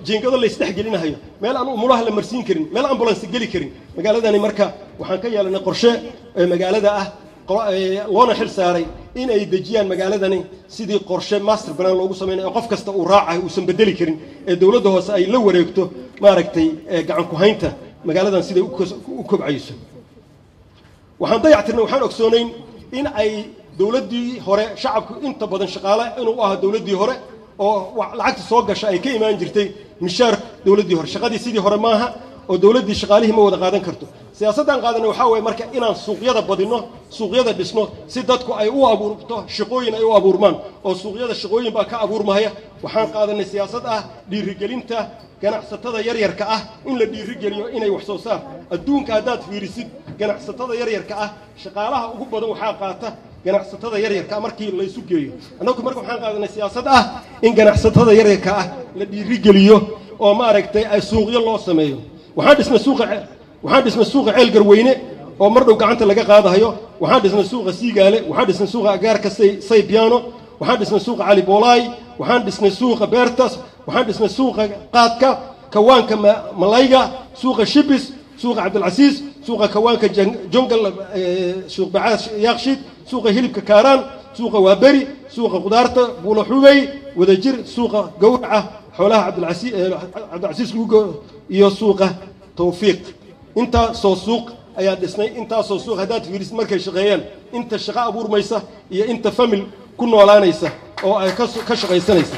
jiingado la isdhexgelinayo meel aan umulaha la marsiin karin meel ambulance geli karin magaaladani marka waxaan ka yeelanay qorshe magaalada ah loona xil saaray in ay dejiyaan magaaladani sidii qorshe master plan loogu sameeyo qof kasta uu raacayo uusan bedeli karin ee dawladda hoose ay la wareegto maaragtay gacan ku haynta magaaladan siday u kobcayso waxaan dayactirnay waxaan ogsoonayn in ay dawladdii hore shacabku inta badan shaqaale inuu ahaa dawladdii hore oo lacagta soo gasha ay ka imaan jirtay mishaar dawladdii hore shaqadii sidii hore maaha oo dawladdii shaqaalihii ma wada qaadan karto siyaasaddan qaadanay waxaa weeye marka inaan suuqyada badino suuqyada dhisno si dadku ay u abuurto shaqooyin ay u abuurmaan oo suuqyada shaqooyin baa ka abuurmaya waxaan qaadanay siyaasad ah dhiirigelinta ganacsatada yaryarka ah in la dhiirigeliyo inay wax soo saar adduunka haddaad fiirisid ganacsatada yaryarka ah shaqaalaha ugu badan waxaa qaata ganacsatada yaryarka markii la isu geeyo annagu marka waxaan qaadanay siyaasad ah in ganacsatada yaryarka ah la dhiirigeliyo oo maaragtay ay suuqyo loo sameeyo waxaan dhisnay suuqa ceel garweyne oo mar dhow gacanta laga qaadayo waxaan dhisnay suuqa siigaale waxaan dhisnay suuqa agaarka saybiano waxaan dhisnay suuqa cali boolaay waxaan dhisnay suuqa beertas waxaan dhisnay suuqa qaadka kawaanka malayga suuqa shibis suuqa cabdilcasiis suuqa kawaanka jungle suuq bacaad yaaqshid suuqa hilibka kaaraan suuqa waaberi suuqa qudaarta buulo xubay wadajir suuqa gowraca xoolaha cabdilcasiis iyo suuqa tawfiiq inta soo suuq ayaa dhisnay inta soo suuq hadaad fiirisid markay shaqeeyaan inta shaqo abuurmaysa iyo inta famil ku noolaanaysa oo ay ka shaqaysanaysa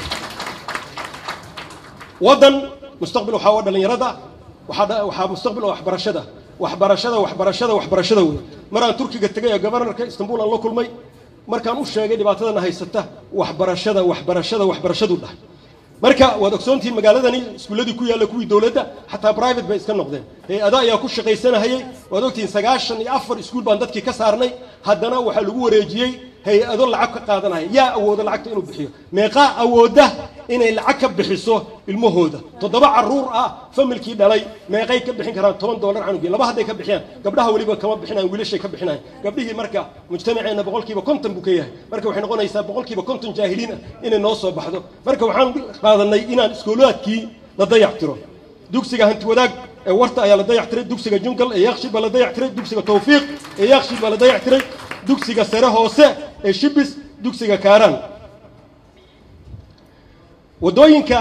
wadan mustaqbal waxa uu dhalinyarada waxa mustaqbal waxbarashada weey maraan turkiga tagay ee governorka Istanbul aan la kulmay markaan u sheegay dhibaatadana haysata waxbarashadu dhahay marka waad ogsoontii magaaladani iskuuladii ku yaala kuwii dawladda xataa private bay iska noqdeen hay'ado ayaa ku shaqaysanayay waad ogtiin 94 iskuul baan dadkii ka saarnay haddana waxa lagu wareejiyay hay'ado lacag ka qaadanaya yaa awoodo lacagta inuu bixiyo meeqa awooda inay lacag ka bixiso ilmahooda 7 caruur ah familkii dhalay meeqay ka bixin karaan $10 canugi laba haday ka bixiyaan gabdhaha waliba kama bixinaan wiilashay ka bixinaan gabdhihii marka mujtamaceena 50% buu ka yahay marka waxay noqonaysaa 50% jaahiliin inay noo soo baxdo marka waxaan qaadanay inaan iskoolaadkii la dayactiro dugsiga hanti wadaag ee warta ayaa la dayactiray dugsiga jungle ee yaaqshid baa la dayactiray dugsiga tawfiiq ee yaaqshid baa la dayactiray dugsiga sare hoose ee shibis dugsiga kaaraan wadooyinka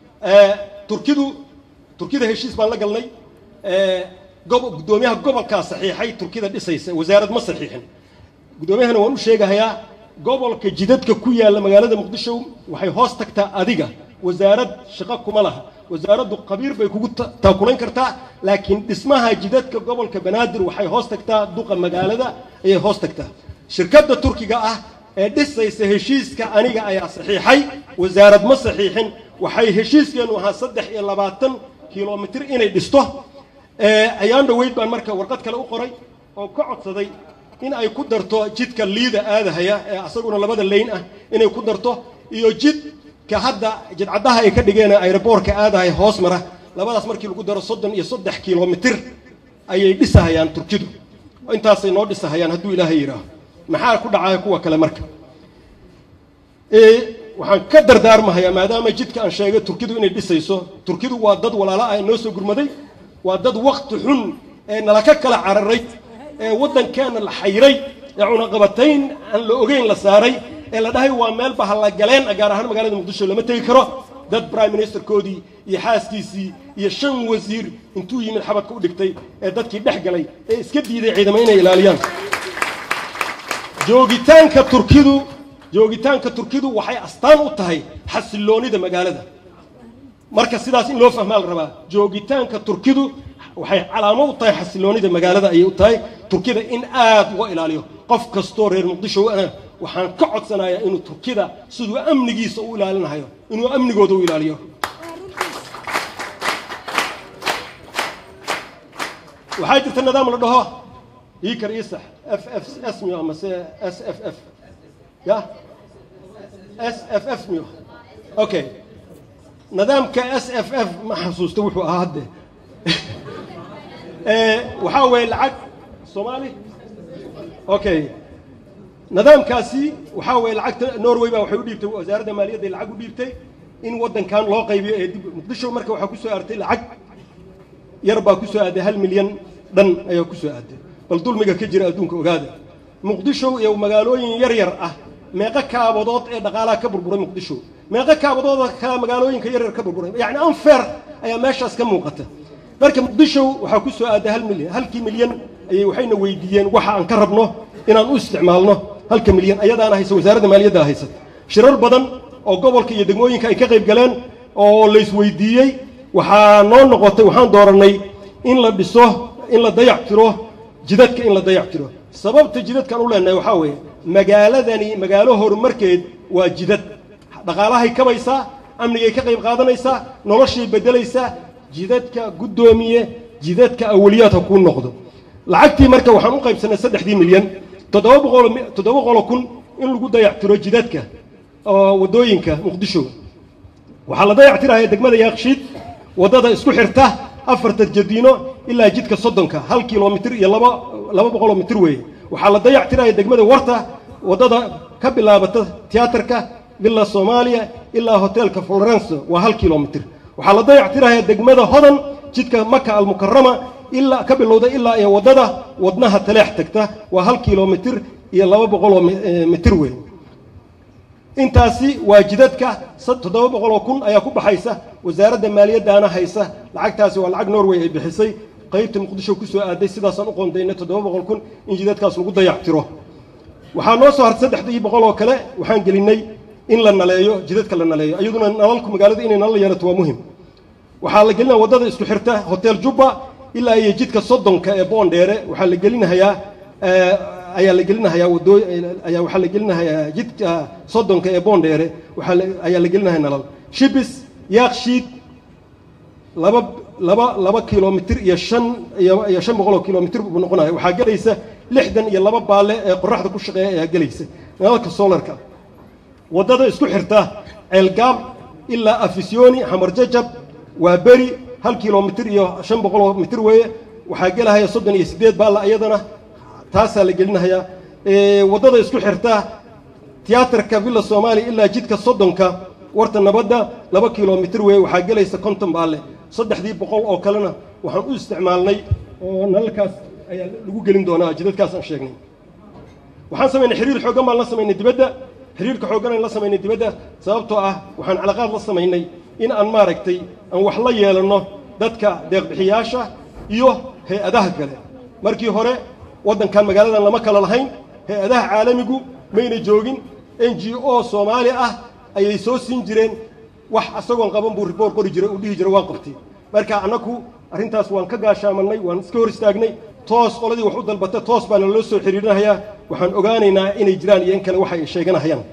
turkida heshiis baan la galnay gudoomiyaha gobolka saxiixay turkida dhisaysa wasaarad ma saxiixin gudoomiyahana waan u sheegayaa gobolka jidadka ku yaala magaalada muqdisho waxay hoos tagtaa adiga wasaarad shaqo kuma laha wasaaraddu qabiir bay kugu taakulayn kartaa laakiin dhismaha jidadka gobolka banaadir waxay hoos tagtaa duqa magaalada ayay hoos tagtaa shirkadda turkiga ah ee dhisaysa heshiiska aniga ayaa saxiixay wasaarad ma saxiixin waxay heshiiskeenu ahaa 23 kilomitir inay dhisto ayaan dhaweyd baan marka warqad kale u qoray oo ka codsaday in ay ku darto jidka liida aadahaya ee asaguna labada leyn ah inay ku darto iyo jidka hadda jidcadaha ay ka dhigeen aeroportka aadahaya hoos mara labadaas markii lagu daro 33 kilomitir ayay dhisahayaan turkidu intaasay noo dhisahayaan hadduu ilaahay yiraahdo maxaa ku dhacay kuwa kale marka waxaan ka dardaarmahayaa maadaama jidka aan sheegay turkidu inay dhisayso turkidu waa dad walaalo ah noo soo gurmaday waa dad waqti xun ee nala ka kala cararay ee wadankeena la xayray ee cunaqabatayn aan la ogeyn la saaray ee la dhahay waa meel bahal galeen gaar ahaan magaalada muqdisho lama tagi karo dad prime minister koodii iyo xaaskiisii iyo 5 wasiir intuu yimid xabadka u dhigtay ee dadkii dhex galay ee iska diiday ciidamada inay ilaaliyaan joogitaanka turkidu waxay astaan u tahay xasiloonida magaalada marka sidaas in loo fahmaa la rabaa joogitaanka turkidu waxay calaamad u tahay xasiloonida magaalada ay u tahay turkida in aad loo ilaaliyo qof kasto reer muqdisho waxaan ka codsanayaa inuu turkida sidoo amnigiisa u ilaalinayo inuu amnigooda u ilaaliyo waxay jirtaa nidaam la dhaho يكر يصح اف اف اسمه اما اس اف اف يا اس اف اف ميو اوكي نظام كاس اف اف ما حسوس توحوا هذا وحاول العقد الصومالي اوكي نظام كاسي وحاول العقد نوروي بقى وحيو ديبتي وزاره الماليه دي العقد ديبتي إن ودن كان لاقي مقدشو مركب وحكوسو أرتي العج يربى كوسو أده 1 مليون دن أيو كوسو أده بل دول ميجا كجرا أدونك وجاده مقدشو يوم مقالوين يرير meeqa kaabadood ee dhaqaalaha ka burburay muqdisho meeqa kaabadood ka magaalooyinka yaryar ka burburay yani unfair ayaa meeshaas ka muuqata marka muqdisho waxa ku soo aaday 1 milyan halkii milyan ayay waxayna weydiiyeen waxa aan ka rabno inaan u isticmaalno halka milyan ayadaana hayso wasaaradda maaliyadda haysata shirar badan oo gobolka iyo degmooyinka ay ka qayb galeen oo la isweydiiyey waxaa noo noqotay waxaan dooranay in la dhiso in la dayactiro jidadka in la dayactiro sababta jidadkan u leenahay waxa weeye magaaladani magaalo horumarkeed waa jidad dhaqaalahay kabaysaa amnigay ka qayb qaadanaysaa noloshay bedelaysaa jidadka gudoomiye jidadka awliyaadka ku noqdo lacagtii marka waxaan u qaybsanay 3 milyan 700 kun in lagu dayactiro jidadka oo wadooyinka muqdisho waxa la dayactirayaa degmada yaaqshiid wadada isku xirta 4 jadiino ilaa jidka 30 1 kiiloomitir iyo 200 mitir weeye waxa la dayactirayaa degmada warta wadada ka bilaabata tiyaatarka villa Soomaaliya ilaa hotelka Florence waa 1 kiiloomitir waxa la dayactirayaa degmada hodan jidka Makka al-Mukarrama ilaa ka bilowda ilaa ay wadada wadnaha taleex tagta waa 1 kiiloomitir iyo 200 mitir weeye intaasi waa jidadka 700 kun ayaa ku baxaysa wasaaradda maaliyadda haysa lacagtaasi waa lacag Norway ay bixisay qaybta muqdisho ku soo aaday sidaas aan u qoondeynay 700 kun in jidadkaas lagu dayactiro waxaa noo soo hartay 300 oo kale waxaan gelinay in la naleeyo jidadka la naleeyo ayaduna nalalku magaalada inay nalal yeelato waa muhiim waxaa la gelinaa wadada isku xirta hotel Jubba ilaa ay jidka 30 ee Boondheere waxaa la gelinayaa ayaa la gelinayaa wadooy ayaa waxaa la gelinayaa jidka 30 ee Boondheere ayaa la gelinayaa nalal Shibis Yaaqshiid laba kiiloomitir iyo 500 kiiloomitir buu noqonayaa waxaa galaysa 62 baale ee qorraxda ku shaqeeya ayaa galaysa nalalka solarka wadada isku xirta Ceelgaab ilaa Afisyooni Xamar Jajab waa beri 1 kiiloomitir iyo 500 mitir weeye waxaa galaya 38 baale ayadana taasa la gelinayaa wadada isku xirta tiyaatarka villa Soomaaliya ilaa jidka 30 warta nabadda 2 kiiloomitir weeye waxaa galaysa 50 baale 300 oo kalena waxaan u isticmaalnay oo nalalkaas ayaa lagu gelin doonaa jidadkaas aan sheegnay waxaan sameynay xiriir xoogan baan la sameynay dibadda xiriirka xoogan aan la sameynay dibadda sababtoo ah waxaan calaqaad la sameynay in aan maaragtay aan wax la yeelano dadka deeq bixiyaasha iyo hay'adaha kale markii hore wadankan magaaladan lama kala lahayn hay'adaha caalamigu mayna joogin NGO Soomaali ah ayay soo siin jireen wax asagoon qaban buu report qori jiray oo dhihi jiray waan qabtay marka anaku arintaas waan ka gaashaamanay waan iska hor istaagnay toos qoladii wax u dalbatay toos baan la soo xiriirinayaa waxaan ogaanaynaa inay jiraan iyo in kale waxa ay sheeganayaan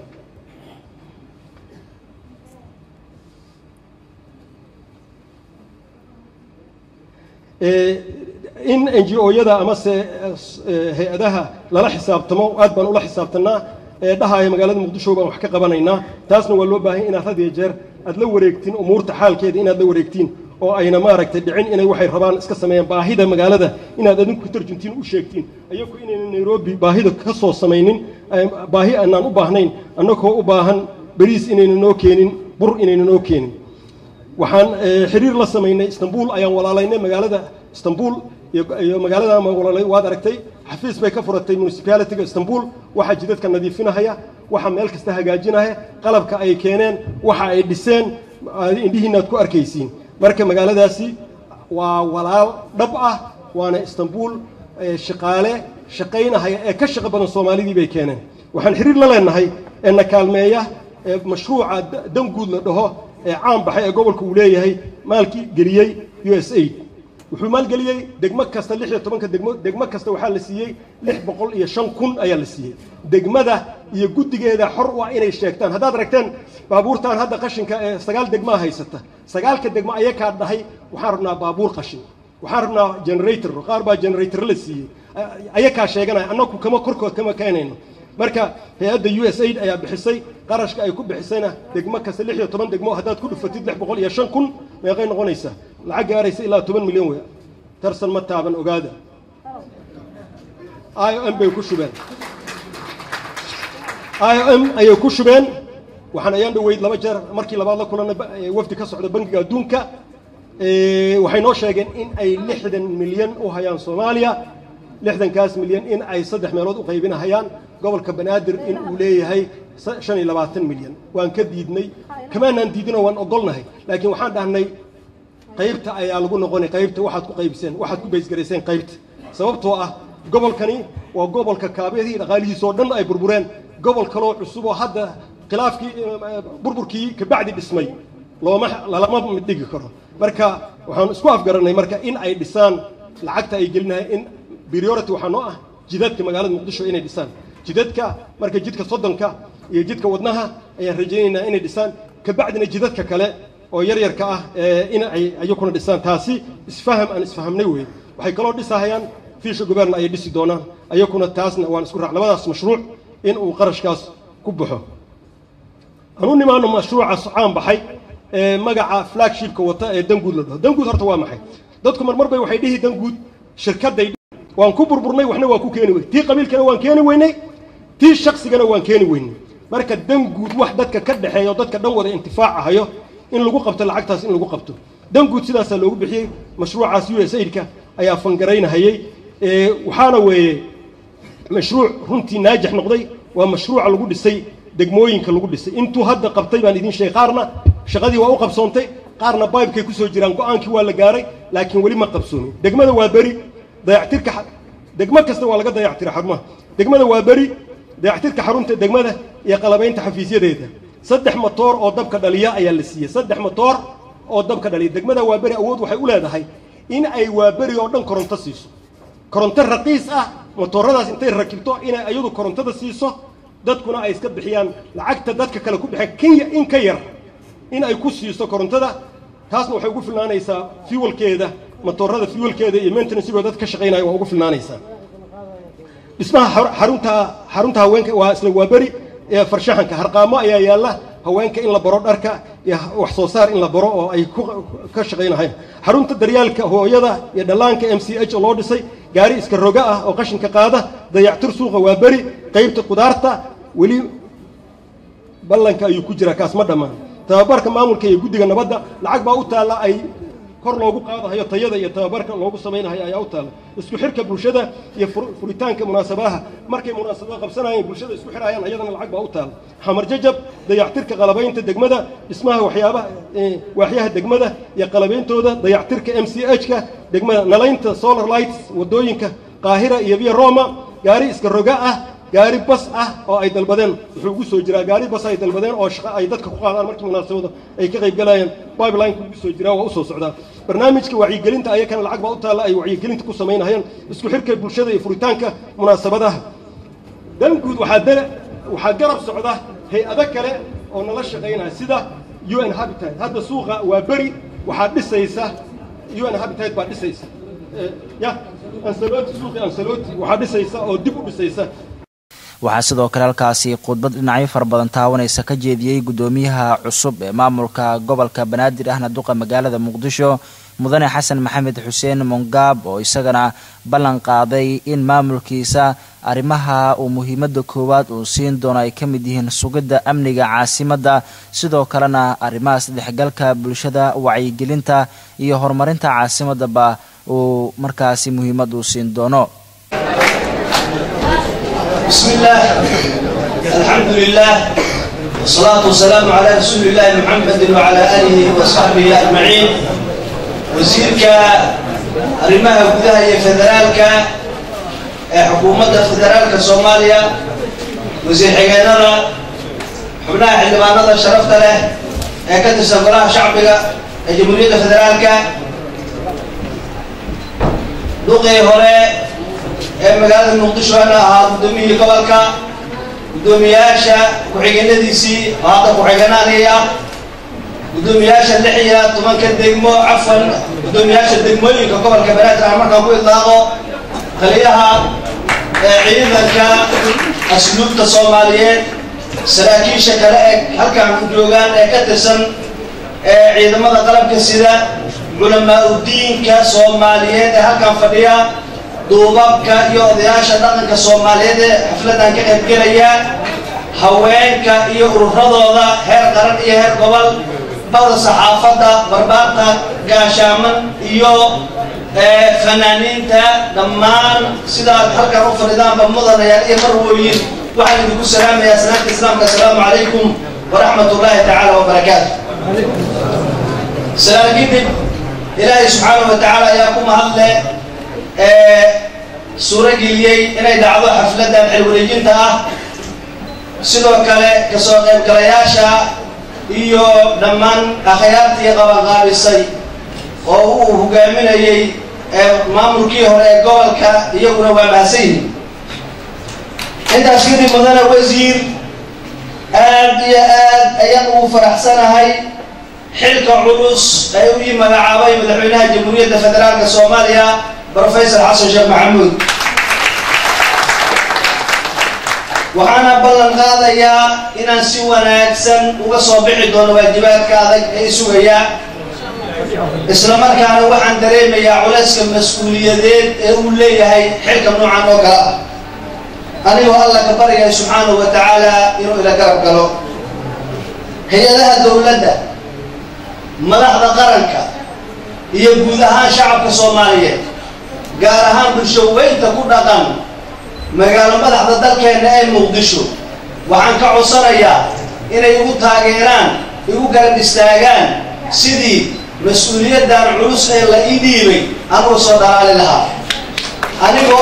in NGO-yada ama se hay'adaha lala xisaabtamo aad baan ula xisaabtanaa dhahaaya magaalada muqdisho baan wax ka qabanaynaa taasna waa loo baahan inaad had iyo jeer aad la wareegtiin umuurta xaalkeeda inaad la wareegtiin oo ayna maaragtay dhicin inay waxay rabaan iska sameeyaan baahida magaalada inaad adinku ku tarjuntiin u sheegtiin ayagu inayna Nairobi baahida ka soo sameeynin baahi aanan u baahnayn annagoo u baahan bariis inayna noo keenin bur inayna noo keenin waxaan xiriir la sameeynay Istanbul ayaan walaalaynay magaalada Istanbul iyo magaalada ma walaalay waad aragtay xafiis bay ka furatay municipality-ga Istanbul waxa jidadka nadiifinaya waxa meel kasta hagaajinaya qalabka ay keeneen waxa ay dhiseen indhihiina ku arkaysiin marka magaaladaasi waa walaal dhab ah waana Istanbul shaqaale shaqeynaya ee ka shaqo badan Soomaalidii bay keeneen waxaan xiriir la leenahay in kaalmeeya mashruuca danguud la dhaho ee caan baxay ee gobolka uu leeyahay maalkii geliyay USAID wuxuu maal geliyay degmo kasta 16 degmo kasta waxa la siiyay 605 kun ayaa la siiyay degmada iyo gudigeeda xor waa inay sheegtaan hadaad aragteen baabuurtaan hadda qashinka ee 9 degmo haysata 9ka degmo ayaa ka dhahay waxaan rabnaa baabuur qashin waxaan rabnaa generator qaar baa generator la siiyay ayaa ka sheeganay annagu kama korkood kama keenayno marka hay'adda USAID ayaa bixisay qarashka ay ku bixisayna degmo kasta 16 degmo hadaad ku dhufatid 605 kun meeqay noqonaysaa lacag gaaraysa ilaa 10 milyan weey tarsan ma taaban ogaada IOM bay ku shubeen IOM ayay ku shubeen waxaan ayaan dhaweyd laba jeer markii labaad la kulanay wafdi ka socda bangiga adduunka waxay noo sheegeen in ay 60 milyan u hayaan Soomaaliya 60kaas milyan in ay 3 meelood u qaybinayaan gobolka Banaadir in uu leeyahay 25 milyan waan ka diidnay kamaanaan diidino waan ogolnahay laakiin waxaan dhahnay qaybta ayaa lagu noqonay qaybta waxaad ku qaybiseen waxaad ku beesgareyseen qaybta sababtoo ah gobolkani waa gobolka kaabeedii dhaqaalihiisa oo dhan ay burbureen gobol kale oo cusub oo hadda khilaafkii burburkii ka bacdi dhismay lama dhigi karo marka waxaan isku afgaranay marka in ay dhisaan lacagta ay gelinahay in priority waxa noo ah jidadka magaalada Muqdisho inay dhisaan jidadka marka jidka Sodonka iyo jidka wadnaha ayaan rajaynaynaa inay dhisaan ka bacdina jidadka kale oo yar-yarka ah in ay ayaguna dhisaan taasi isfaham aan isfahamnay weey waxay kaloo dhisahayaan fiisha gobolna ay dhisi doonaan ayaguna taasna waan isku raac labadaas mashruuc in uu qarashkaas ku baxo anu nimaano mashruuca caan baxay magaca flagshipka wata ee Danguud la dhaho Danguud horta waa maxay dadku marmar bay waxay dhihi Danguud shirkaday waan ku burburnay waxna waa ku keeni weynay tii qabiilkana waan keeni weynay tii shakhsigana waan keeni weynay marka Danguud wax dadka ka dhaxeeyo dadka dhan wada intifaacayo in lagu qabto lacagtaas in lagu qabto Danguud sidaas loogu bixiyay mashruucaas USAID-ka ayaa fangareynayay waxaana weeye mashruuc runtii naajix noqday waa mashruuc lagu dhisay degmooyinka lagu dhisay intuu hadda qabtay baan idin sheegay qaarna shaqadii waa u qabsoontay qaarna baybkay ku soo jiraan go'aankii waa la gaaray laakiin wali ma qabsoonin degmada waa bari dayactirka degmo kasta waa laga dayactiray xarumaha degmada waa bari dayactirka xarunta degmada iyo qalabaynta xafiisyadeeda 3 matoor oo dabka dhaliya ayaa la siiyay 3 matoor oo dabka dhaliya degmada waa bari awood waxay u leedahay in ay waa bari oo dhan koronto siiso koronto raqiis ah matooradaas intay rakibto inay ayadu korontada siiso dadkuna ay iska bixiyaan lacagta dadka kale ku bixin Kenya in ka yar in ay ku siiso korontada taasna waxay ugu filnaanaysaa fuelkeeda matoorada fuelkeeda iyo maintenance-ga dadka ka shaqeynaya waa ugu filnaanaysaa dhismaha xarunta haweenka waa isla waa bari ee farshaxanka harqaamo ayaa yaala haweenka in la baro dharka iyo wax soo saar in la baro oo ay ka shaqeynayaan xarunta daryaalka hooyada iyo dhalaanka MCH loo dhisay gaari iska roga ah oo qashinka qaada dayactir suuqa waa bari qaybta qudaarta wali ballanka ayuu ku jira kaas ma dhamaan tababarka maamulka iyo guddiga nabadda lacag baa u taala ay kor loogu qaadayo tayada iyo tababarka loogu sameeynayo ayaa u taala isku xirka bulshada iyo furitaanka munaasabaha markay munaasabada qabsanayeen bulshada isku xirayaan ayadana lacag baa u taala xamar jajab dayactirka qalabaynta degmada dhismaha waxyaha degmada iyo qalabeyntooda dayactirka MCH-ka degmada nalaynta solar lights wadooyinka qaahira iyo via Roma gaari iska roga ah gaari bas ah oo ay dalbadeen wuxuu ugu soo jiraa gaari bas ay dalbadeen oo shaqo ay dadka ku qaadaan markii munaasabada ay ka qayb galayeen pipeline ku soo jiraa waa u soo socdaa barnaamijka wacyigelinta ayakana lacag baa u taala ay wacyigelinta ku sameynayaan isku xirka bulshada iyo furitaanka munaasabadaha Danguud waxaa garab socda hay'ado kale oo nala shaqeynaya sida UN Habitat hadda suuqa waa bari waxaa dhisaysa UN Habitat baa dhisaysa ansaloti suuqi ansaloti waxaa dhisaysa oo dib u dhisaysa waxaa sidoo kale halkaasi khudbad dhinacyo fara badan taawanaysa ka jeediyay gudoomiyaha cusub ee maamulka gobolka Banaadir ahna duqa magaalada Muqdisho mudane Xasan Maxamed Xuseen Mongaab oo isagana ballan qaaday in maamulkiisa arrimaha uu muhiimada koowaad uu siin doono ay kamid yihiin sugidda amniga caasimadda sidoo kalena arrimaha saddexgalka bulshada wacyigelinta iyo horumarinta caasimadda ba uu markaasi muhiimad u siin doono بسم الله الحمد لله والصلاة والسلام على رسول الله محمد وعلى آله وصحبه أجمعين وزيرك أرمها بداية فدرالك حكومة فدرالك صوماليا وزير حقيقنا حبناها حلبانة شرفت له كتر سفراء شعبك جمهورية فدرالك دوقي هوري magaalada Muqdisho ahaa gudoomiyaha gobolka gudoomiyaasha ku-xigeenadiisii hadda ku-xigeenaanaya gudoomiyaasha 16 degmo afan gudoomiyaasha degmooyinka gobolka Banaadir markaa ku idlaaqo qaliyaha ciidanka asluubta Soomaaliyeed saraakiisha kale ee halkan ku joogaan ee ka tirsan ciidamada qalabka sida culamaa u diinka Soomaaliyeed ee halkan fadhiya duubabka iyo odayaasha dhaqanka Soomaaliyeed ee xafladan ka qayb galaya haweenka iyo ururadooda heer qaran iyo heer gobol bada saxaafadda barbaarta gaashaaman iyo fanaaniinta dhammaan sidaad halkan u fadhidaanba mudanayaal iyo marwooyin waxaan idinku salaamayaa salaamta islaamka assalaamu calaykum waraxmatullaahi tacaala wabarakaatu salaam kadib ilaahay subxaanahu wa tacaala ayaa ku mahadle suuro geliyey inay dhacdo xafladdan xilwareejinta ah sidoo kale kasoo qaybgalayaasha iyo dhammaan akhyaartii qabanqaabisay oo uu hogaaminayey maamulkii hore ee gobolka iyaguna waa mahadsan yihiin intaas kadib mudane wasiir aad iyo aad ayaan ugu faraxsanahay xilka culus ee u ii magacaabay madaxweynaha jamhuuriyadda federaalka soomaaliya brofesor xasan sheekh maxamuud waxaana ballan qaadayaa inaan si wanaagsan uga soo bixi doono waajibaadka adag ee isugaya isla markaana waxaan dareemayaa culayska mas-uuliyadeed ee uu leeyahay xilka noocan oo kale ah anigoo alla ka baryaya subxaanahu wa tacaala inuu ila garab galo hay-adaha dowladda madaxda qaranka iyo guud ahaan shacabka soomaaliyeed gaar ahaan bulsho weynta ku dhaqan magaalo madaxda dalkeenna ee muqdisho waxaan ka codsanayaa inay igu taageeraan igu garab istaagaan sidii mas-uuliyaddan culus ee la ii dhiibay anuu soo dhalaali lahaa anigoo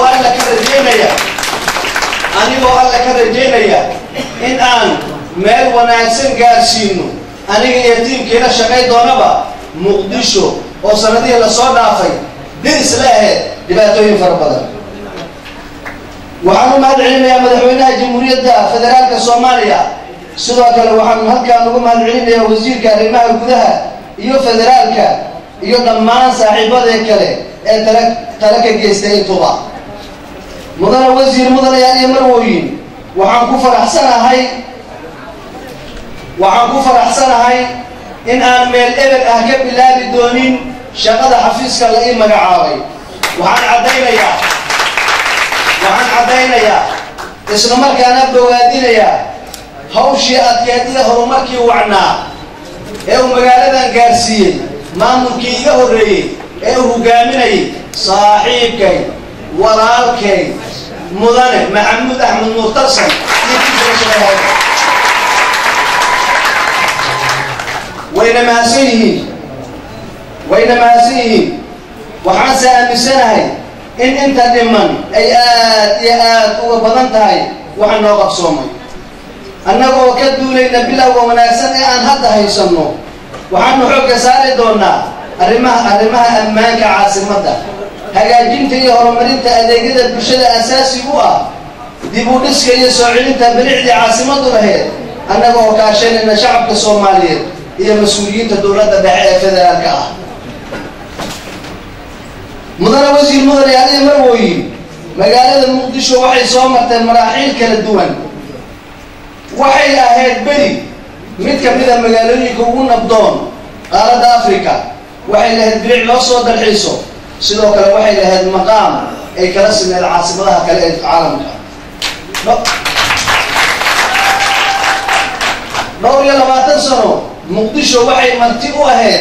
alla ka rajaynaya in aan meel wanaagsan gaarsiino aniga iyo tiimkiina shaqay doonaba muqdisho oo sanadihii lasoo dhaafay diris la ahayd dhibaatooyin fara badan waxaan u mahad celinayaa madaxweynaha jamhuuriyadda federaalka soomaaliya sidoo kale waxaan halkaan ugu mahad celinayaa wasiirka arrimaha gudaha iyo federaalka iyo dhammaan saaxiibadee kale ee tala ka geystay intuba mudane wasiir mudanayaal iyo marwooyin waxaan ku faraxsanahay in aan meel eber ah ka bilaabi doonin shaqada xafiiska la ii magacaabay waxaan caddaynayaa isla markaana bogaadinayaa hawshii adkeed iyo horumarkii wacnaa ee uu magaaladan gaarsiiyey maamulkii iga horreeyey ee uu hogaaminayay saaxiibkay walaalkay mudane maxamuud axmed muurtarsan wayna mahadsan yihiin waxaanse aaminsanahay in inta dhiman ay aad iyo aad uga badan tahay waxa noo qabsoomay annagoo ka duulayna bilowga wanaagsan ee aan hadda haysanno waxaanu xoogga saari doonaa arrimaha ammaanka caasimadda hagaajinta iyo horumarinta adeegyada bulshada asaasi u ah dib u dhiska iyo soo celinta bilicdii caasimaddu lahayd annagoo kaashanayna shacabka soomaaliyeed iyo mas-uuliyiinta dowladda dhexe ee federaalka ah mudane wasiir mudanayaal iyo marwooyin magaalada muqdisho waxay soo marteen maraaxiil kala duwan waxay ahayd beri mid ka mida magaalooyinka ugu nabdoon qaaradda africa waxay lahayd bilic loo soo dalxiiso sidoo kale waxay lahayd maqaam ay kala simeed caasimadaha kale ee caalamka dhowr iyo 20 sano muqdisho waxay marti u ahayd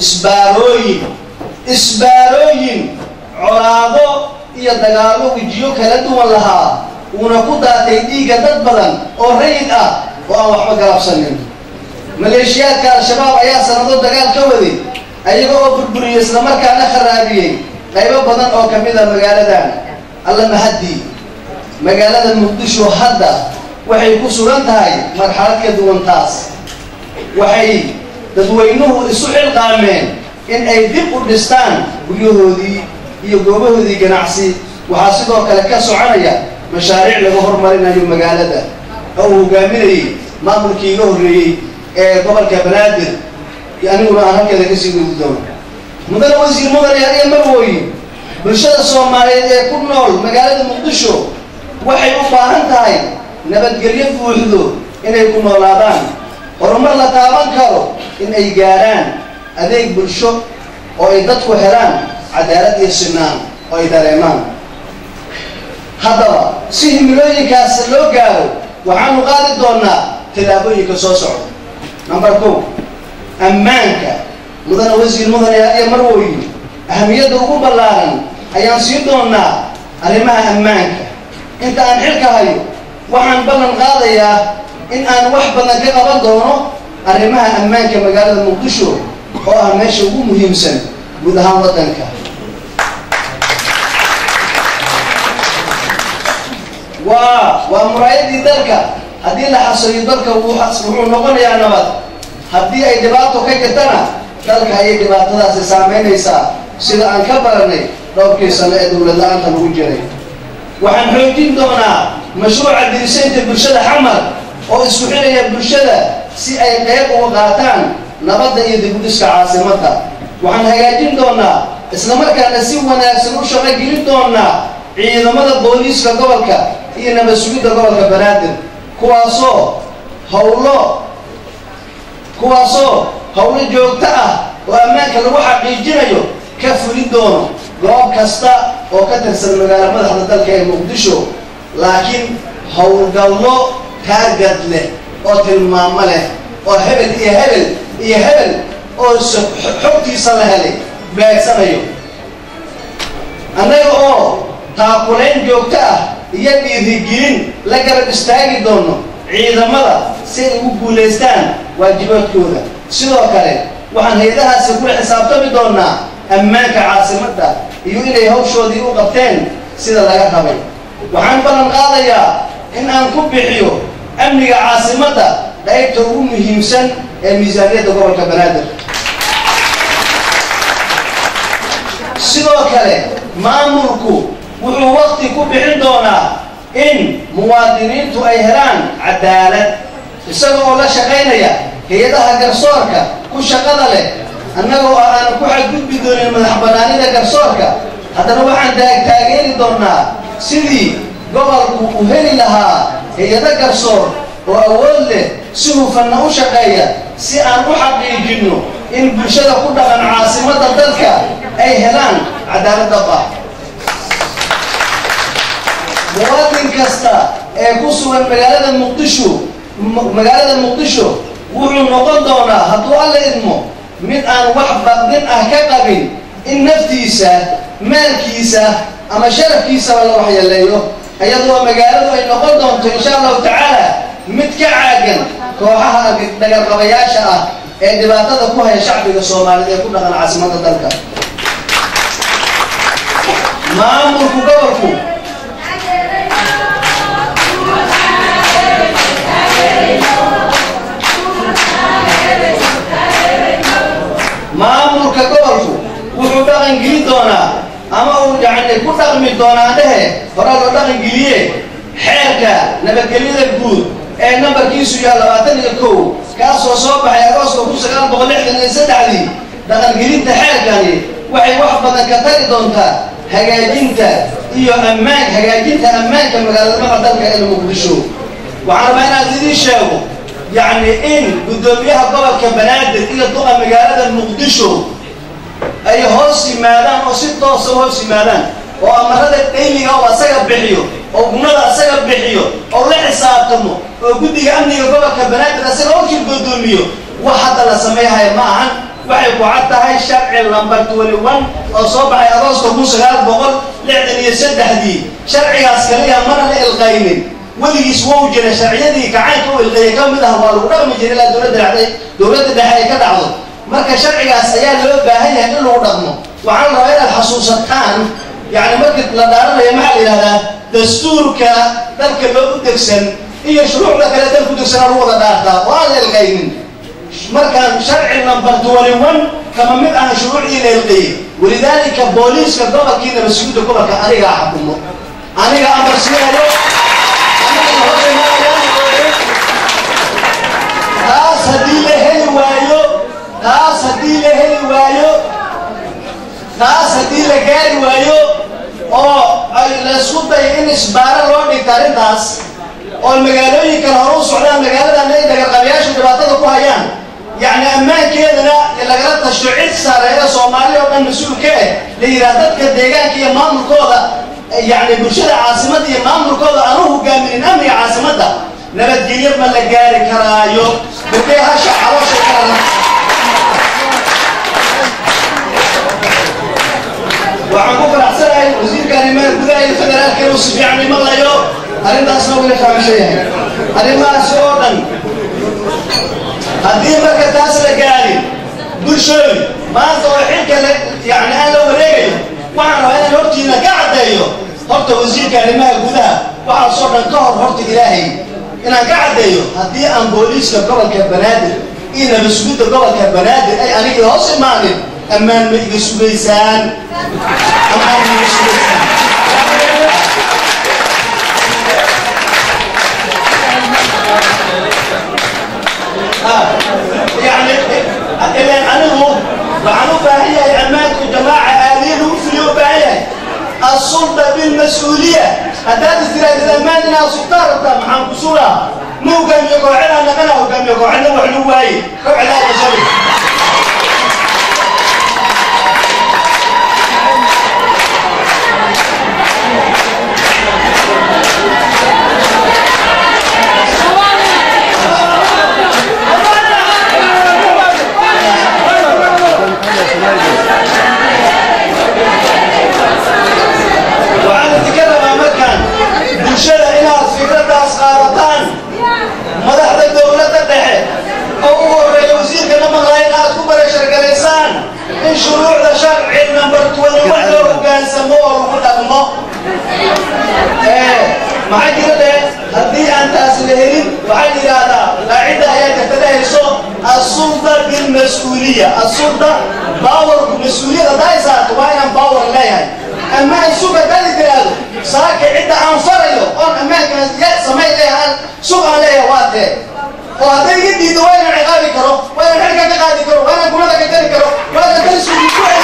isbaarooyin colaado iyo dagaallo wejiyo kala duwan lahaa uuna ku daatay dhiigga dad badan oo rayid ah oo aan waxba galabsanin maleeshiyaadka al-shabaab ayaa sanado dagaal ka waday ayaga oo burburiyey islamarkaana kharaabiyey qaybo badan oo ka mid a magaaladan alla mahadii magaalada muqdisho hadda waxay ku sugan tahay marxalad ka duwan taas waxay dadweynuhu isu xilqaameen in ay dib u dhistaan guryahoodii iyo goobahoodii ganacsi waxaa sidoo kale ka soconaya mashaariic lagu horumarinayo magaalada oo uu hogaaminayay maamulkii iga horreeyey ee gobolka banaadir aniguna aan halkeeda kasii gudi doono mudane wasiir mudanayaal iyo marwooyin bulshada soomaaliyeed ee ku nool magaalada muqdisho waxay u baahan tahay nabadgelyo buuxdo inay ku noolaadaan horumar la taaban karo in ay gaaraan adeeg bulsho oo ay dadku helaan cadaalad iyo sinaan oo ay dareemaan haddaba si himilooyinkaas loo gaaro waxaanu qaadi doonaa tillaabooyinka soo socda. number 1 ammaanka mudane wasiir mudane iyo marwooyin ahamiyadda ugu ballaaran ayaan sii doonaa arrimaha ammaanka. inta aan xilka hayo waxaan ballan qaadayaa in aan wax badan ka qaban doono arrimaha ammaanka magaalada muqdisho oo ah meesha ugu muhiimsan guud ahaan waddanka. waa muraayadii dalka. haddii la xasiliyo dalka wuxuu noqonayaa nabad. haddii ay dhibaato ka jirtana dalka ayay dhibaatadaasi saameynaysaa sida aan ka baranay dhowrkii sano ee dowlad la-aanta lagu jiray. waxaan xoojin doonaa mashruuca dirisaynta bulshada xamar oo isku xidhaya bulshada si ay qayb uga qaataan nabadda iyo dib u dhiska caasimadda. waxaan hagaajin doonaa islamarkaana si wanaagsan u shaqo gelin doonaa ciidamada booliiska gobolka iyo nabad sugidda gobolka banaadir kuwaasoo howlo joogto ah oo ammaanka lagu xaqiijinayo ka fulin doono goob kasta oo ka tirsan magaala madaxda dalka ee muqdisho, laakiin howlgallo taargad leh oo tilmaamo leh oo hebel iyo hebel iyo hebel oo xogtiisa la helay beegsanayo. annaga oo taakulayn joogto ah iyo dhiirigelin la garab istaagi doono ciidamada si ay ugu guulaystaan waajibaadkooda. sidoo kale waxaan hay-adahaasi kula xisaabtami doonaa ammaanka caasimadda iyo inay hawshoodii u qabteen sida laga rabay. waxaan ballan qaadayaa in aan ku bixiyo amniga caasimadda qaybta ugu muhiimsan ee miisaaniyadda gobolka banaadir. sidoo kale maamulku wuxuu waqti ku bixin doonaa in muwaadiniintu ay helaan cadaalad isaga oo la shaqaynaya hay-adaha garsoorka ku shaqada leh. annagoo aan ku xadgudbi doonin madax bannaanida garsoorka, haddana waxaan taageeri doonaa sidii gobolku u heli lahaa hay-ado garsoor oo awood leh si hufanna u shaqeeya si aan u xaqiijinno in bulshada ku dhaqan caasimadda dalka ay helaan cadaalad dhab ah. muwaadin kasta ee ku sugan magaalada muqdisho wuxuu noqon doonaa hadduu alla idmo mid aan wax baqdin ah ka qabin in naftiisa, maalkiisa ama sharafkiisaba la waxyeeleeyo, iyadoo magaaladu ay noqon doonto insha allahu tacaala mid ka caagan kooxaha dhagarqabayaasha ah ee dhibaatada ku haya shacbiga Soomaaliyeed ee ku dhaqan caasimadda dalka. maamulka gobolku wuxuu dhaqan gelin doonaa ama uu ku dhaqmi doonaa hore loo dhaqan geliye xeerka nabadgelyada guud ee nambarkiisu yahay 21 kaasoo soo baxay Agoosto 1963. dhaqangelinta xeerkani waxay wax badan ka tari doontaa hagaajinta ammaanka magaalada dalka ee Muqdisho. waxaan rabaa inaan idin sheego in gudoomiyaha gobolka banaadir iyo duqa magaalada Muqdisho ay hoos yimaadaan oo si toos ah hoos yimaadaan oo amarada dayliga oo asaga bixiyo oo gumada asaga bixiyo oo la xisaabtamo oo guddiga amniga gobolka banaadir asaga oo gudoomiyo wax hadda la sameeyahay ma ahan. waxay ku cad tahay sharci lambar 21 oo soo baxay Agoosto 1963. sharcigaas kaliya mana la ilqaynin weligiis wuu jiray sharciyadii kacaanka oo ilqayay ka mid ah waa lagu dhaqmi jiray ilaa dowladda dhexe ay ka dhacdo. marka sharcigaas ayaa loo baahan yahay in lagu dhaqmo. waxaan rabaa inaad xasuusataan markii la dhaaranayo maxaa la yidhahdaa dastuurka dalka loo u degsan iyo shuruucda kale dalku degsanaa lagu wada dhaartaa oo aan la ilqaynin. markaan sharci lambar 21 kama mid aha shuruucdii la ilqayay. walidaalika booliiska gobolkii nabad sugidda gobolka anigaa xukumo, aniga amar siinayo, taas haddii la heli waayo taas haddii la gaari waayo oo la isku dayo in isbaaro loo dhigto arrintaas oo magaalooyinkan hore u socdaan magaaladan ay dhagarqabayaashu dhibaatada ku hayaan ammaankeedana lagala tasho cid sare ee Soomaaliya oo dhan mas'uul ka ah la yiraahdo dadka deegaanka iyo maamulkooda bulshada caasimadda iyo maamulkooda aan u hogaaminin amniga caasimadda nabadgelyo ma la gaari karaayo dadkay hasha caloosha kalana waxaan ku faraxsanahay wasiirka arrimaha gudaha iyo federaalka inuu si fiican imalayo arrintaasna wuu fahamsan yahay arrimahaas oo dhan haddii marka taas la gaari bulshooyin maanta oo xilka yani aan la wareegayo waxaan rabaa inaan hortiina ka caddeeyo horta wasiirka arrimaha gudaha waxaasoo dhan ka hor horta ilaahay inaan ka caddeeyo haddii aan booliiska gobolka banaadir iyo nabadsuguda gobolka banaadir ay anigii hoos imaanin ammaan ma iga sugaysaan ammaan ma iga sugaysaan يعني إلا أنه وعنو باهية أمانك جماعة آلين وفليو باهية السلطة بالمسؤولية أداد استراد الأمان إنها سلطة محام بسورة مو قام يقعنا نغنى وقام يقعنا وحلوهي قعنا يا شباب شروع ذا شرع نمبر 21 وكان سموه وقدمه معي كده هدي أنت أسلهين وعلي هذا قاعدة هي تتدهسو السلطة بالمسؤولية السلطة باور بالمسؤولية ده يساعد وين باور لا يعني أما السوق ده اللي تلاقيه ساك عدة أنفريو أن أماكن يسمى لها سوق عليها واحد وهذا يجي دوين عقابي كرو وين حركة عقابي كرو وين كنا ذكرت كرو وين تلسوا بكوي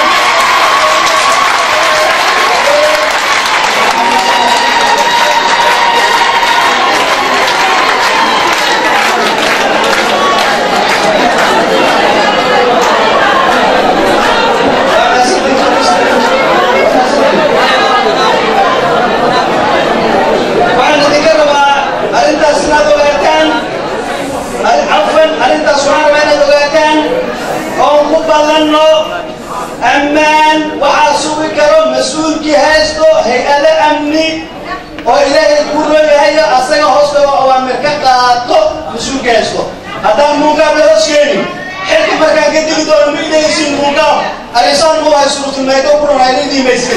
أمان وعصوبي كرم مسؤول كهاستو هيئة أمني وإلهي كله هي أصلا هوسبه وأوامر كقاطو مسؤول كهاستو هذا المقابل هسكيني حكي مكان كده بدور ميدا يسين مقابل الإنسان هو هيسوط الميدا وكرون هيني دي ميسين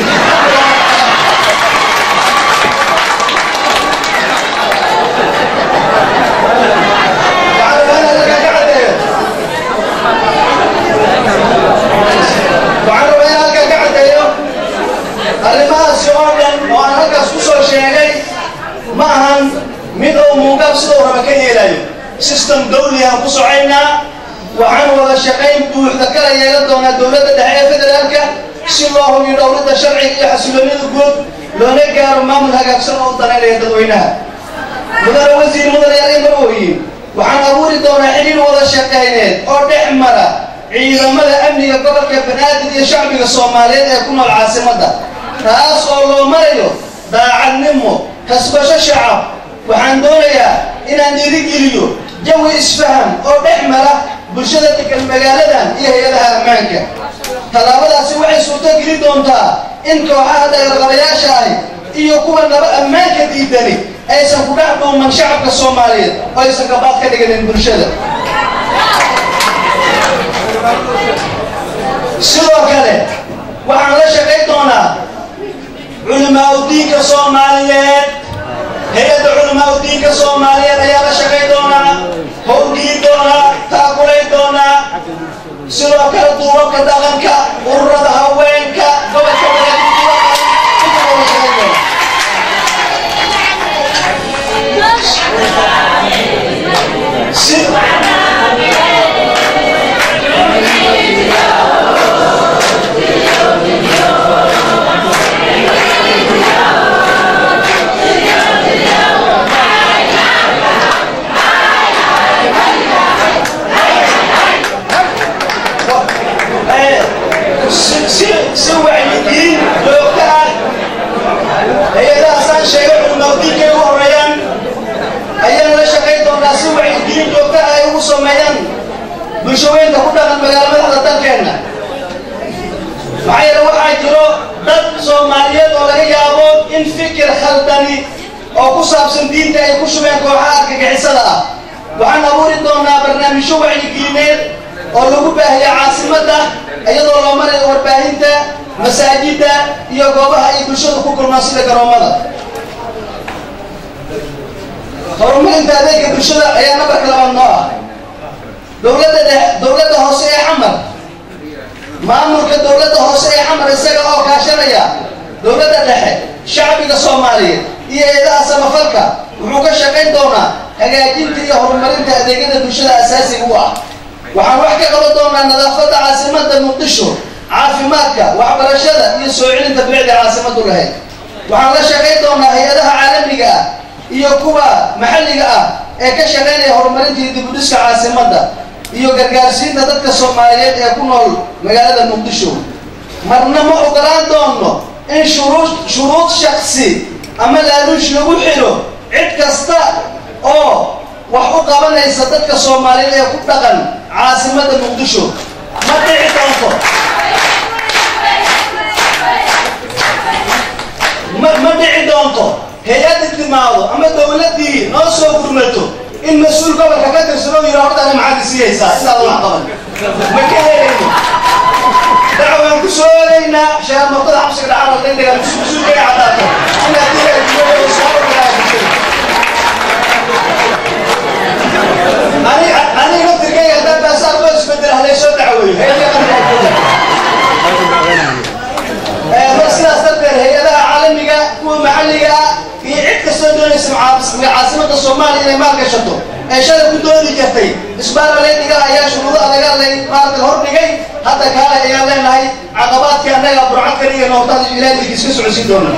arrimahaasi oo dhan oo aan halkaas ku soo sheegay ma ahan mid oo muuqaal sidoo raba ka yeelayo system dawli aan ku socoynaa waxaan wada shaqayn buuxda kala yeelan doonaa dowladda dhexe ee federaalka si loo hubiyo dowladda sharciga iyo xasiloonida guud loona gaaro maamul hagaagsan oo u daneynaya dadweynaha mudane wasiir mudane yaaliin marwooyin waxaan abuuri doonaa xiriir wada shaqayneed oo dhex mara ciidamada amniga gobolka banaadir iyo shacbiga soomaaliyeed ee ku nool caasimadda taas oo loo marayo daacadnimo kasbasho shacab waxaan doonayaa inaan dhiirigeliyo jawi isfaham oo dhex mara bulshada degan magaaladan iyo hay-adaha ammaanka tallaabadaasi waxay suurto geli doontaa in kooxaha dagaalqabayaasha ahi iyo kuwa naba ammaanka diidani aysan ku dhex dhuuman shacabka soomaaliyeed oo aysan gabaad ka dhiganin bulshada sidoo kale waxaan la shaqayn doonaa علماء الدين كصوماليات هيئة علماء الدين كصوماليات هي لا شقي دونا هودي دونا تاكلي دونا سلوك الدوق دغنك ورد هوينك سوى الدين لوقتها هي لا أصلا شيء الموضوع كي هو ريان أيام doonaa si wacyigelin joogta ay ugu sameeyaan bulshooyinka ku dhaqan magaalada dalkeena maxaa yeele waxaa jiro dad Soomaaliyeed oo laga yaabo in fikir khaldani oo ku saabsan diinta ay ku shubeen kooxaha argagixisada ah waxaan abuuri doonaa barnaamijyo wacyigelineed oo lagu baahiyo caasimadda iyadoo loo marayo warbaahinta masaajidda iyo goobaha ay bulshada ku kulmaan sida garoomada horumarinta adeegga bulshada ayaa nabarka labaad noo ah dowladda hoose ee xamar maamulka dowladda hoose ee xamar isaga oo kaashanaya dowladda dhexe shacbiga Soomaaliyeed iyo hay'adaha samafalka wuxuu ka shaqayn doonaa hagaajinta iyo horumarinta adeegyada bulshada asaasiga u ah waxaan wax ka qaban doonaa nadaafadda caasimadda Muqdisho caafimaadka waxbarashada iyo soo celinta bilicda caasimaddu lahayd waxaan la shaqayn doonaa hay'adaha caalamiga ah iyo kuwa maxalliga ah ee ka shaqaynaya horumarinta iyo dib u dhiska caasimadda iyo gargaarsiinta dadka Soomaaliyeed ee ku nool magaalada Muqdisho marna ma ogolaan doono in shuruud shakhsi ama laaluush lagu xiro cid kasta oo wax u qabanaysa dadka Soomaaliyeed ee ku dhaqan caasimadda Muqdisho ma dhici doonto ma dhici doonto hay'adda timaado ama dawladdii noo soo gurmato in mas'uul gobolka ka tirsan oo yiraahdo horta maxaad siiyaysaa sidaad wax qaban ma ka helayno dacwaan ku soo leeynaa sheekh Muqtada xabsiga dhacaan degdega mas'uulka ay cadaato inaad tiraahdo soo أنا قلت لك يا دابا صار بس بدل هذا شو دعوي هي بس لا استدبر هي لا عالمية ومحلية في عدة سنين اسمها عاصمة الصومال اللي ما قشطوا إيش هذا كدوري جفتي إسبار اللي تجاه يا شروط هذا قال لي مارك الهرب جاي حتى كلا يا لين هاي عقبات كأنها يا برعات كريه نقطة الجلاد اللي كيسكس عزيزون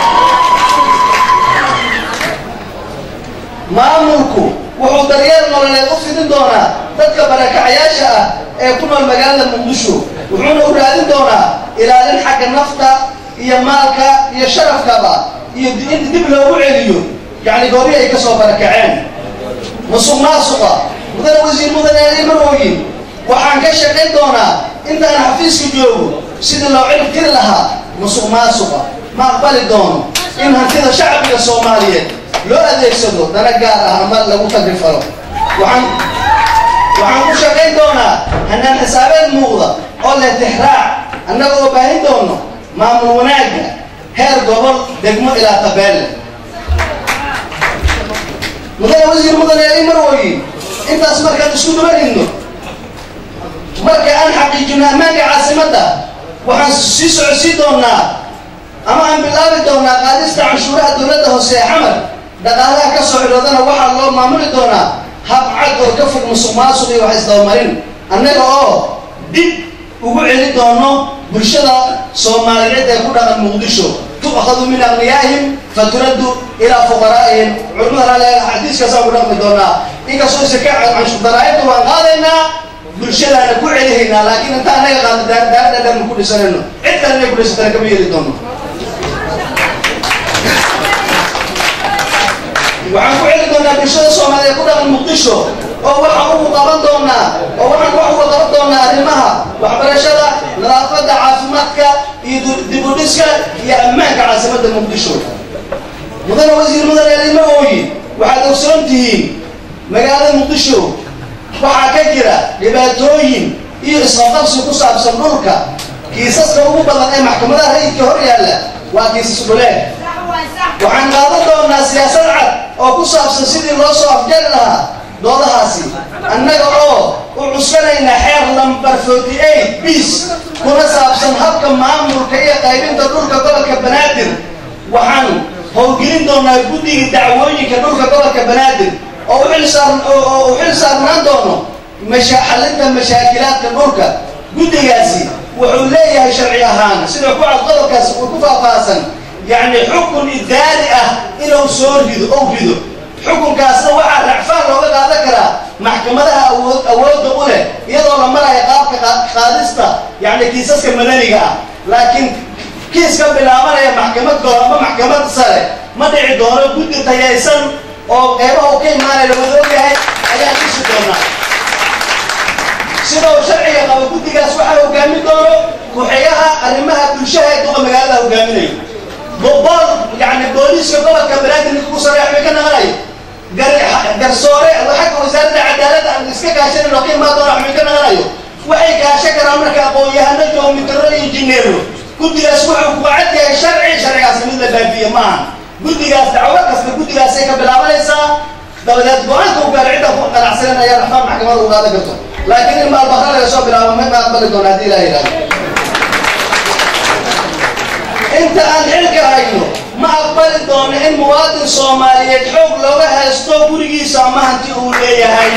ما ملكه wuxuu daryeel nololeed u fidin doonaa dadka barakacayaasha ah ee ku nool magaalada Muqdisho wuxuuna u raadin doonaa ilaalin xagga nafta iyo maalka iyo sharafkaba iyo in dib loogu celiyo yani goobihii ay ka soo barakaceen musuqmaasuqa mudane wasiir mudane Marooyin waxaan ka shaqayn doonaa intaan xafiiska joogo sidii loo cilmi tiri lahaa musuqmaasuqa ma aqbali doono in hantida shacbiga Soomaaliyeed loo adeegsado dana gaar ah ama lagu tagrifalo waxaan ku shaqayn doonaa hanaan xisaabeed muuqda oo leh tixraac annaga oo baahin doono maamul wanaagga heer gobol degmo ilaa tabeelle mudane wasiir mudane Marooyin intaas markaan isku dumarino marka aan xaqiijino ammaanka caasimadda waxaan sii socodsiin doonaa ama aan bilaabi doonaa qaadista canshuuraha dowladda hoose ee xamar dhaqaalaha ka soo xidhoodana waxaa loo maamuli doonaa hab cad oo ka fog musuqmaasuq iyo wax isdabamarin annaga oo dib ugu celi doono bulshada Soomaaliyeed ee ku dhaqan Muqdisho tu'khadu min aghniyaahim faturaddu ilaa fuqaraa'ihim culimada leh xadiiska soo dhaqmi doonaa inkastoo si ka canshuur daraayadu waan qaadaynaa bulshadana ku celihaynaa laakiin inta anaga qaadadaan ku dhisanayno cid kale inay ku dhisatana kama yeeli doono waxaan ku celi doonaa bulshada Soomaaliyeed ku dhaqan Muqdisho oo waxaan ugu qaban doonaa arrimaha waxbarashada nadaafadda caafimaadka iyo dib u dhiska iyo ammaanka caasimadda Muqdisho mudane wasiir mudane Marooyin waxaad ogsoon tihiin magaalada Muqdisho waxaa ka jira dhibaatooyin iyo isqabqabsi ku saabsan dhulka kiisaska ugu badan ee maxkamadaha rayidka hor yaalla waa kiisas dhuleed waxaan qaadan doonaa siyaasad cad oo ku saabsan sidii loo soo afjari lahaa doodahaasi annaga oo u cuskanayna xeer lambar 48 bis kuna saabsan habka maamulka iyo qaybinta dhulka gobolka Banaadir waxaan howlgelin doonaa guddiga dacwooyinka dhulka gobolka Banaadir oo u xil saarnaan doono xalinta mashaakilaadka dhulka guddigaasi wuxuu leeyahay sharci ahaan sida ku cad qodobkaas uu ku faahfaahsan يعني حكم إداري إنه سوريدو أو ريدو حكم كاسنا وعى رعفان لو قد ذكره محكمتها أول دولة يضع لما لا يقاب خالصة يعني كيساس كمدنية لكن كيس كان بالعمل هي محكمة قرامة محكمة صالح ما دعي دورة بود تيايسان أو غيره أو كي ما له ذوق هاي ayaan dhisi doonaa sidoo sharciga qaba guddigaas waxaa hogaamin doono ku-xigaha arrimaha bulshada ee duqa magaalada hogaaminayo يعني بوليس كبار كبرات اللي كوسر يحمي كنا غاي قرصوري وحق وزارة العدالة نسكك عشان الوكيل ما دور يحمي كنا غاي وحي كاشكر أمرك أبويا هنجو من ترى ينجنيرو كنت أسمع وعدي شرعي عاصمة البلدية ما كنت جالس دعوة كسر كنت جالس هيك بالعملية دولة بوانك وقال عندها فوق العسلنا يا رحمن محكمة وهذا قصة لكن المال بخار يسوى بالعمل ما أقبل دون هذه لا إله انت ان حلك هاينو ما اقبل دون ان مواطن صومالي حق لوغا هيستو غريغيسا ما انتي او ليهاي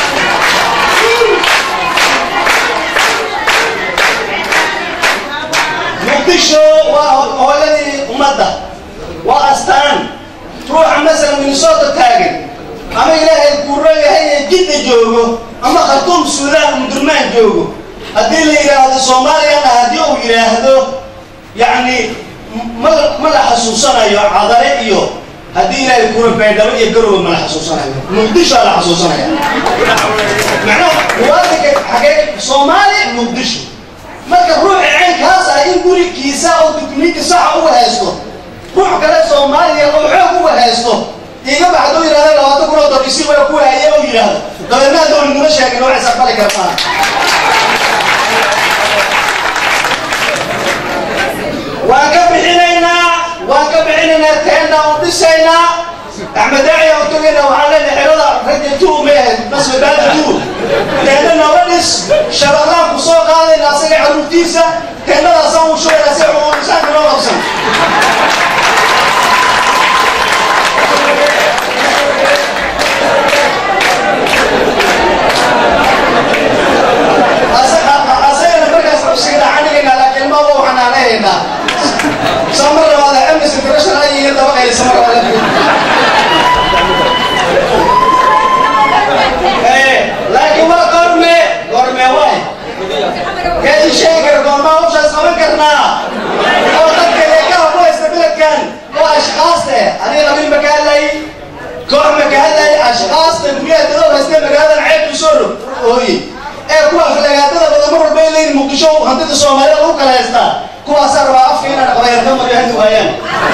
مقدشو وهولدي امدا واستان تروح مثلا من صوت تاجن اما الهي القريه هي جد جوجو اما خرطوم السودان مدرمان جوجو ادي لي الى صوماليا هادي او يراهدو يعني ما لا حسوسنا يا عذري يو هدي لا يكون بيدلو يقرب ما لا حسوسنا مقدش على حسوسنا معناه وادك حاجه صومالي مقدش ما كروح عين كاسه يقول كيسا او تكنيك ساعه هو هيستو روح كلا صومالي او حق هو هيستو يجا بعدو يراها لو تكون دوكسي ولا كو هي او يراها دول ما دول مش هيك نوع سقف لك رفان وكبحنا تهنا ودسينا أحمد داعي وتقولنا وعلى الحرادة رجل تو مهد بس بدال تو تهنا نورس شبابنا بصوغ هذا الناس عروتيسة تهنا نصوم شوية نسيح ونسان نورسن أسينا مركز بسيطة عنينا لكن ما هو حنا علينا سمر هذا أمس الفرشة هاي يلا بقى يسمر هذا لكن ما قرمة واحد كذي شيء قرمة ما هو شخص ما كرنا هو تذكر كه هو يستقبل كان هو أشخاص أنا غبي مكان لي كور مكان لي أشخاص تنبيه تدور هستي مكان العيب يسره هوي كوا خلقات هذا بدل مرة بيني مقدشوا هنتي الصومالية لو كلا يستا كوا صار وافينا نقدر نمر يهدي ويان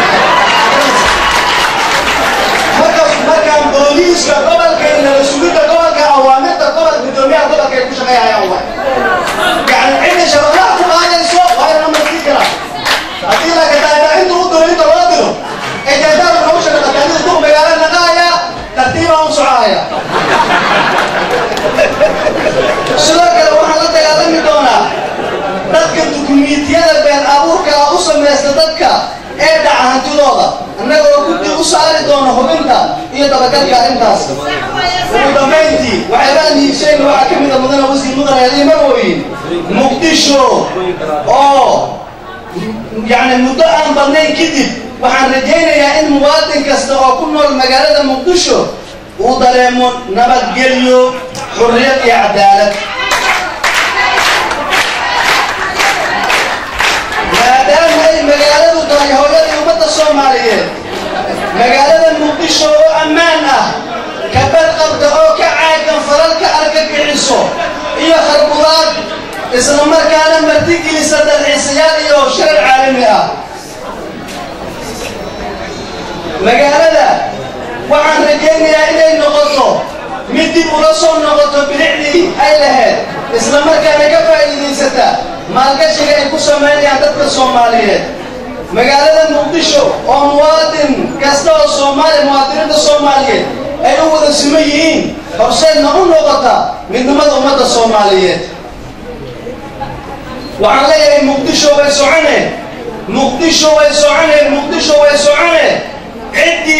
مركب بوليس كقبل كنا نسوق كقبل كأوامر كقبل بدمية كقبل كيف شغال يا أول يعني عند شباب كوا هذا السوق وهذا نمر كذا أكيد كذا إذا أنتوا ودوا أنتوا ودوا إذا داروا نوشة كذا أنتوا بيجالنا نقايا ترتيبهم سعايا سلاك لو حنا تكلمنا دونا dadka dukumiintiyada been abuurka u sameeyay dadka ee dhaca hantidooda annagoo guddi u saari doono hubinta iyo dabagalka intaas ugu dambeyntii waxay baahiiseen waxa ka mid ah mudane wasiir mudane Aliin Marwooyin Muqdisho oo yani muddo aan badnayn kadib waxaan rajaynayaa in muwaadin kasta oo ku nool magaalada Muqdisho uu dareemo nabadgelyo xurriyad iyo cadaalad maadaama ay magaaladu tahay hooyadii ummadda Soomaaliyeed magaalada Muqdisho oo ammaan ah ka badqabta oo ka caagan falalka argagixiso iyo kharbudaad isla markaana martigelisa dalxiisayaal iyo shirar caalami ah magaalada waxaan rajaynayaa inay noqoto mid dib ula soo noqoto bilicdii ay lahayd isla markaana ka faa'iidaysata maalgashiga ay ku sameeyaan dadka Soomaaliyeed magaalada Muqdisho oo muwaadin kasta oo Soomaali muwaadiniinta Soomaaliyeed ay u wada siman yihiin horseedna u noqota midnimada ummadda Soomaaliyeed waxaan leeyahay Muqdisho way soconeen Muqdisho way soconeen Muqdisho way soconeen عدي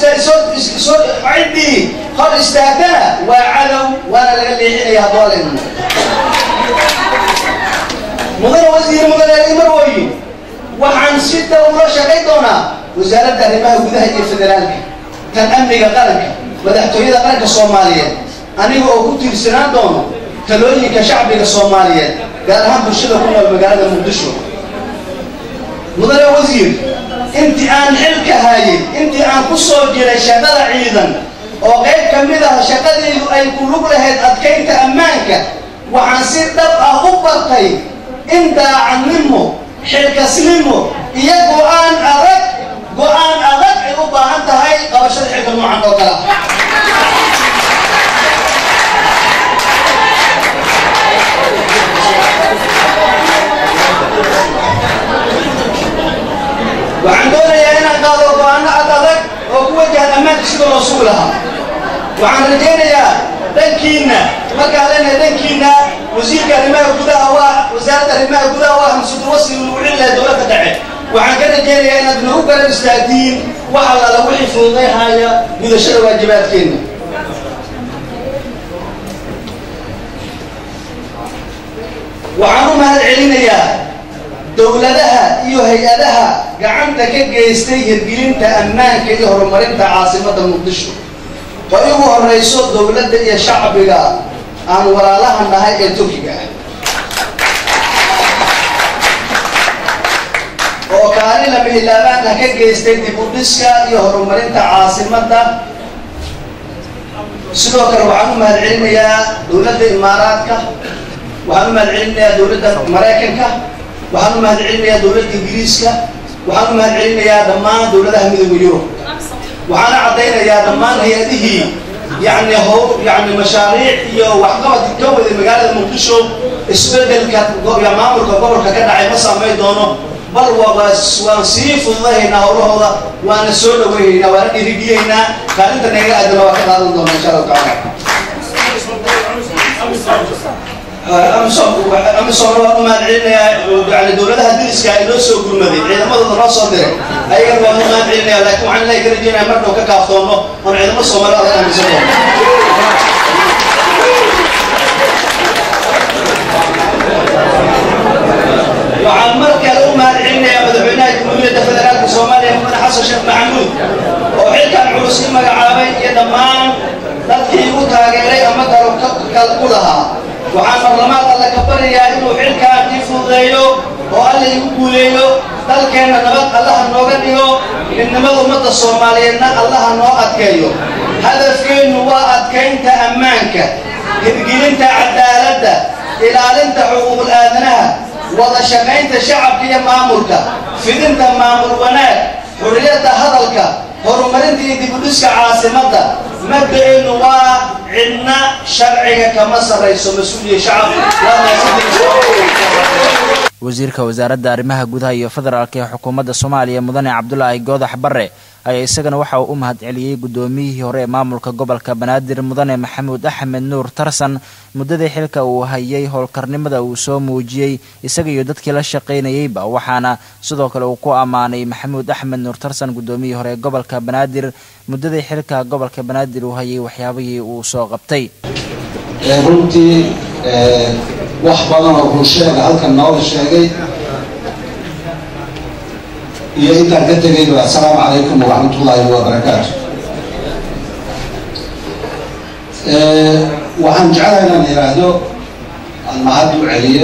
هاد استاذنا وعلو وانا اللي يا ظالم مدير وزير مدير Aliin Marwooyin waxaan si dowla shaqayndoona wasaaradda arrimaha gudaha iyo federaalka tan amniga qaranka madaxtooyada qaranka Soomaaliyeed aniga oo ku tiirsanaan doono talooyinka shacbiga Soomaaliyeed gaar ahaan bulshada ku nool magaalada Muqdisho mudane wasiir intii aan xilka hayay intii aan ku soo jiray shaqada ciidan oo qayb ka mid ah shaqadeedu ay ku lug lahayd adkaynta ammaanka waxaan si dhab ah u bartay in daacadnimo xilkasnimo iyo go'aan adag ay u baahan tahay qabashada xilka noocan oo kale waxaan doonayaa inaan qaado go'aano adag oo ku wajahan ammaanka sida loo sugi lahaa waxaan rajaynayaa dhankiina markaan leenahay dhankiina wasiirka arrimaha gudaha waa wasaaradda arrimaha gudaha waa hamsudur wasli uu wixii lahaa dowladda dhexe waxaan ka rajaynayaa inaad nagu garab istaagtiin wax allaala wixii fududaynaya gudashada waajibaadkeena waxaan u mahad celinayaa dowladaha iyo hay-adaha gacanta ka geystay hirgelinta ammaanka iyo horumarinta caasimadda muqdisho oo ugu horeyso dowladda iyo shacbiga aan walaalaha nahay ee turkiga ah oo kaalin lama hilaabaan ah ka geystay dib u dhiska iyo horumarinta caasimadda sidoo kale waxaan u mahad celinayaa dowladda imaaraadka waxaan u mahad celinayaa dowladda maraykanka waxaan u mahad celinayaa dowladda ingiriiska waxaan u mahad celinayaa dhammaan dowladaha midowga yurub waxaana caddaynayaa dhammaan hay-adihii يعني مشاريع وحقبة الجو المجال المقدسو استبدل maamulka gobolka ka dhacay ma sameey doono bal waan sii fududaynaa howlahooda waana soo dhaweynaa waana dhiirigelinaa kaalinta naga aadana waa ka qaadan doonaa insha Allah taala أمسون وما علينا يعني دولتها ديسك إنه سوق المدي إذا ما ضرر صدر أيها وما علينا لكن عنا يكرجينا مرة وكافطونه ونعلم الصوم لا أنا مسلم وعمر كلام علينا يا مدحونا جمهورية فدرالية الصومالية من حسن شيخ محمود وحيل كان عروسي مقعابين يدمان dadkii u taageeray ama kulaha waxaan barlamaanka alla ka baryayaa inuu xilkaan ii fududeeyo oo alla igu guuleeyo dalkeenna nabad allaha nooga dhigo midnimada ummadda soomaaliyeedna allaha noo adkeeyo hadafkeennu waa adkaynta ammaanka hirgelinta cadaaladda ilaalinta xuquuqul aadanaha wada shaqaynta shacabka iyo maamulka fidinta maamul wanaag xurriyadda hadalka horumarinta iyo dib u dhiska caasimadda مبدأ وعنا شرعي كما سريسو مسؤولية شعب wasiirka wasaaradda arrimaha gudaha iyo federaalka ee xukuumadda Soomaaliya mudane Cabdullaahi Goodax Barre ayaa isagana waxa uu u mahad celiyay gudoomiyihii hore ee maamulka gobolka Banaadir mudane Maxamuud Axmed Nuur Tarsan muddada xilka uu hayay howlkarnimada uu soo muujiyay isaga iyo dadkii la shaqeynayayba waxaana sidoo kale uu ku amaanay Maxamuud Axmed Nuur Tarsan gudoomiyihii hore ee gobolka Banaadir muddada xilka gobolka Banaadir uu hayay waxyaabihii uu soo qabtay runtii wax badan oo bulshada halkan nooga sheegay iyo intaan ka tegay assalaamu calaykum waraxmatullaahi wabarakaatu waxaan jeclahay inaan yiraahdo aan mahad u celiyo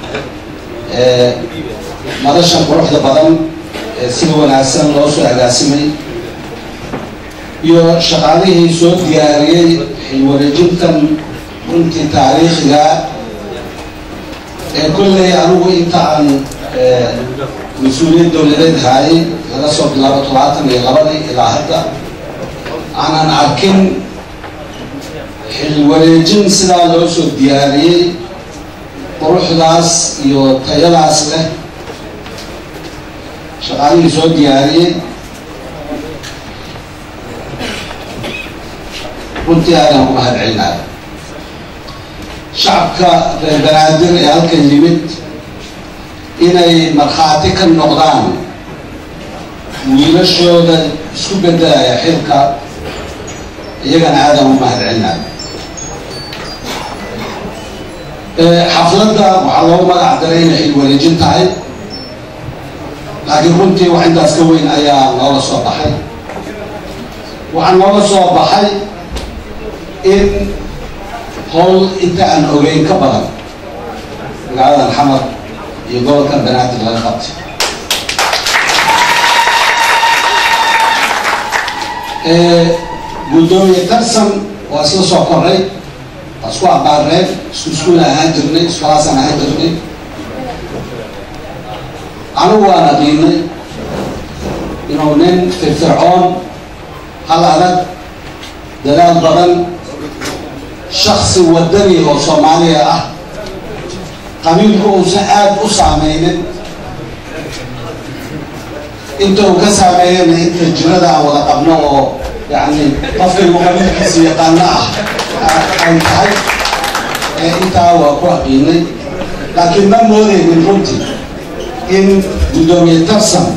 madashan quruxda badan sida wanaagsan loo soo agaasimay iyo shaqaalihii soo diyaariyey xilwareejintan runtii taariikhiga كل أروه أنت عن مسؤولية دولة هاي هذا صوب لابد طلعت من الغرضي إلى هذا أنا نعركن الوريجين سلا لوسو دياري بروح ناس يو تيلاس له شغالي سو دياري كنت أنا مهد علنا شعبك بنادر هلك الليمت إني مرخاتك النقدان ويلشوا ذا سكوبدا يا حلك يجن هذا مهد عنا حفلتها وحلو ما عدلين الوريجين تاعي لكن كنت وعند أسكوين أيام الله صباحي وعن الله صباحي إن هول أنت أن أوجين كبرا على الحمر يقول كان بنات الله خط gudoomiye tarsan waa isla soo koray isku abaareen iskuul ahaan jirnay iskalaasaan ahaan jirnay anigu waan aqiinay inuu nin firfircoon hal adag dadaal badan shaksi wadani oo Soomaaliya ah qabiilku uusan aad u saameynin inta uu ka saameeyeen inta jirada aan wada qabno oo يعني qofkii qabiilkiisa yaqaana ay tahay intaa waa ku aqiinay laakiin ma moodaynin runtii in gudoomiye tarsan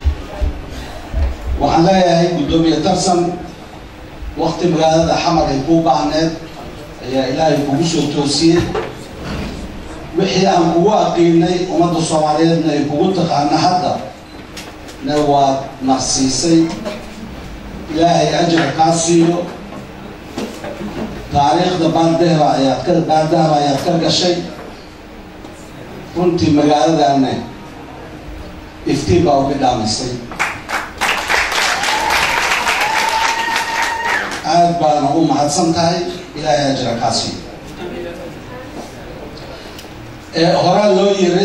waxaan leeyahay gudoomiye tarsan waqti magaalada xamar ay ku baahneed ayaa ilaahay kugu soo toosiyey wixii aan kugu aqiinay ummadda Soomaaliyeedna ay kugu taqaana hadda na waa nasiisay ilaahay ajir kaa siiyo taariikhda baaldahra ayaad ka gashay runtii magaaladana iftiin baa uga dhaamisay aad baana u mahadsan tahay ilaahay ajir kaa siiyo horaa loo yiri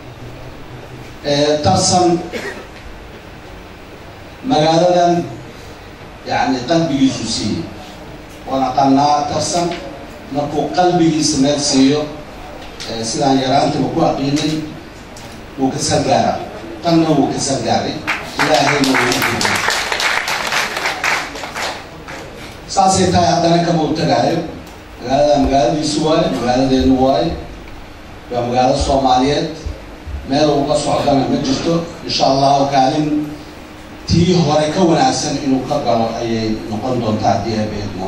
tarsan magaaladan يعني قلبي يسوسي وانا قلنا ترسم مركو قلبي يسمع سيو سلان يرانت بكو أقيني وكسر جارا قلنا وكسر جاري إلهي موجود ساسي تاي عندنا كم تجارب مقالة يسوع مقالة نواي ومقالة الصوماليات ما لو قصوا عندنا مجلسه إن شاء الله وكالين tii hore ka wanaagsan inuu ka galo ayay noqon doontaa diyabeedmo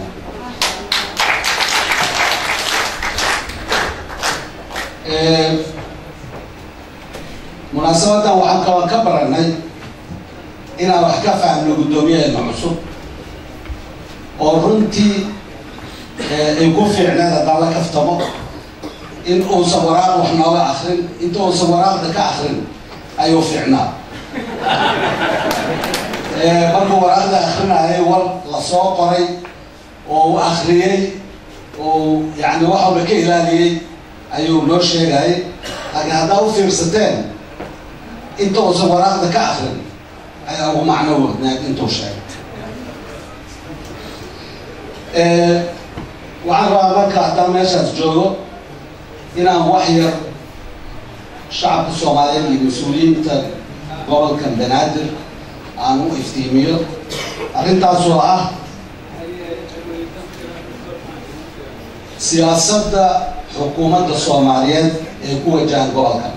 munaasabadan waxaan ka baranay inaan wax ka fahamno guddoomiyaheena cusub oo runtii ay ku fiicneed haddaan la kaftamo in uusan waraaq wax nooga akrin inta uusan waraaqda ka akrin ayuu fiicnaa markuu waraaqda akrinayay war la soo qoray oo uu akhriyey oo yani waxa uu ka ilaaliyay ayuu noo sheegay laakiin haddaa u fiirsateen inta uusan waraaqda ka akrin ayaa ugu macno wadnayd intuu sheegay waxaan rabaa marka haddaan meeshaas joogo inaan wax yar shacabka Soomaaliyeed iyo mas-uuliyiinta gobolkan Banaadir aan u iftiimiyo arrintaas oo ah siyaasadda xukuumadda Soomaaliyeed ee ku wajahan gobolkan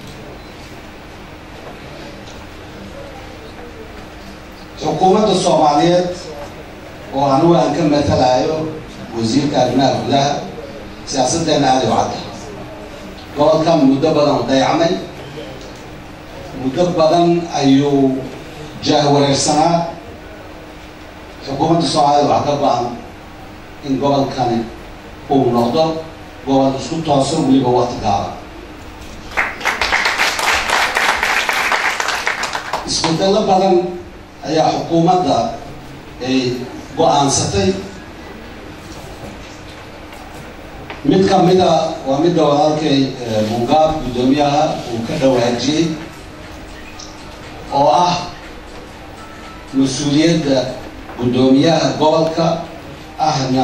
xukuumadda Soomaaliyeed oo anigu aan ka matalayo wasiirka arrimaha gudaha siyaasaddeena aad u cad gobolkan muddo badan dayacmay muddo badan ayuu jahwareersanaa xukuumadda Soomaaliyeed waxaa ka go-an in gobolkani uu noqdo gobol isku tooso weliba waqti gaaban isbedello badan ayaa xukuumadda ay go-aansatay mid ka mida waa midda walaalkay Mungaab guddoomiyaha uu ka dhawaajiyey oo ah mas-uuliyadda guddoomiyaha gobolka ahna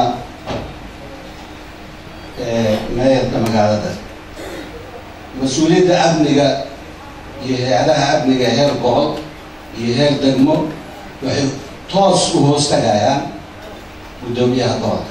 maayarka magaalada mas-uuliyadda amniga iyo hay-adaha amniga heer gobol iyo heer degmo waxay toos u hoos tagayaan guddoomiyaha gobolka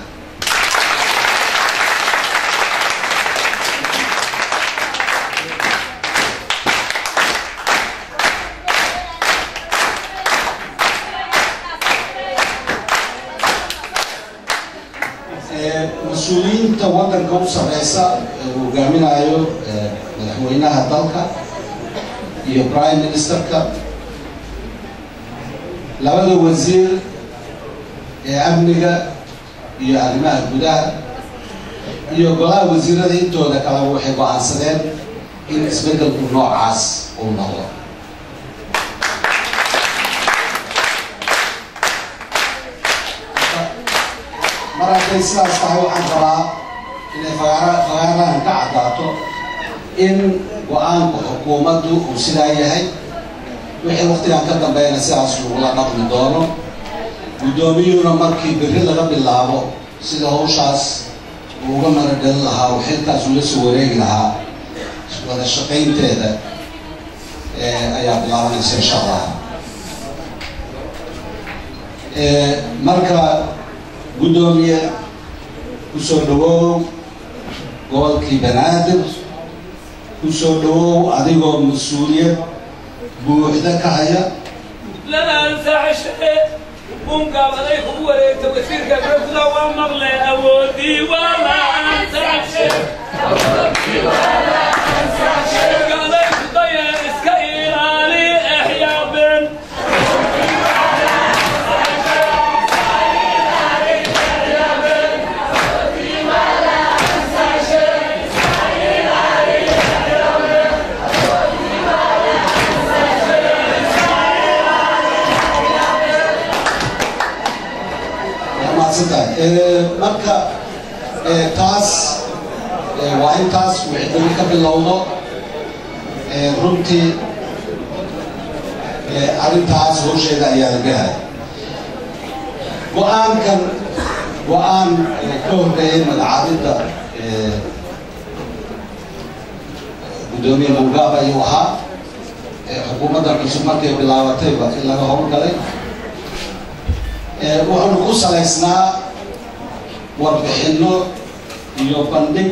mas-uuliyiinta waddanka u sareysa hogaaminayo madaxweynaha dalka iyo prime ministerka labada wasiir ee amniga iyo arrimaha gudaha iyo golaha wasiirada intooda kale waxay go-aansadeen in isbedelku noocaas uu noqdo markay sidaas tahay waxaan rabaa inay fagaarahan ka caddaato in go-aanka xukuumaddu uu sidaa yahay wixii waqtigan ka dambeeyana sidaas lagula dhaqmi doono guddoomiyuhuna markii berri laga bilaabo sida hawshaas uu uga maradhalin lahaa uu xilkaas ula soo wareegi lahaa wada shaqaynteeda ayaa bilaabanaysa insha allah marka guddoomiye kusoo dhawow gobolkii banaadir kusoo dhawow adigoo mas-uuliyad buuxda ka haya lana ansaxshe bunkabaday kugu wareegta wasiirka gudaha waa maqle awoodii waa la ansaxshe galay kudaya iska ilaali exyaabeen marka taas waa intaas wixii ka bilowdo runtii arrintaas hawsheeda ayaa laga hay go-aan ka horreeyay magacaabidda guddoomiye Mugabe ayuu ahaa xukuumadda cusub markay bilaabatayba in laga howlgalay wuxuuna ku salaysnaa warbixinno iyo bandhig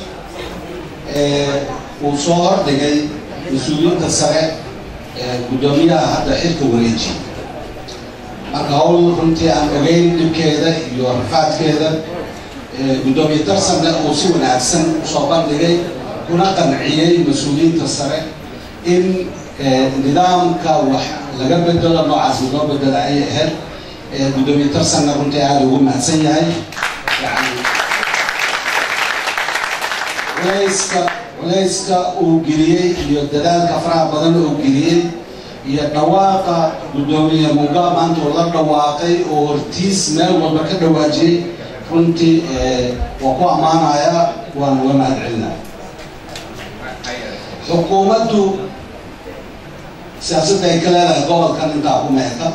uu soo hordhigay mas-uuliyiinta sare guddoomiyaha hadda xilka wareejiyay marka hawl runtii aan ogeyn dhibkeeda iyo rafaadkeeda guddoomiye Tarsanna uu si wanaagsan usoo bandhigay kuna qanciyey mas-uuliyiinta sare in nidaamka wax laga bedelo noocaas loo bedelo ay ahayd guddoomiye Tarsanna runtii aad ugu mahadsan yahay yani culayska uu geliyey iyo dadaalka faraha badan uu geliyey iyo dhawaaqa guddoomiye Mugabe maanta uu la dhawaaqay oo hortiis meel walba ka dhawaajiyey runtii waa ku ammaanayaa waan uga mahadcelinaya xukuumaddu siyaasadda ay ka leedahay gobolkan intaa ku meeka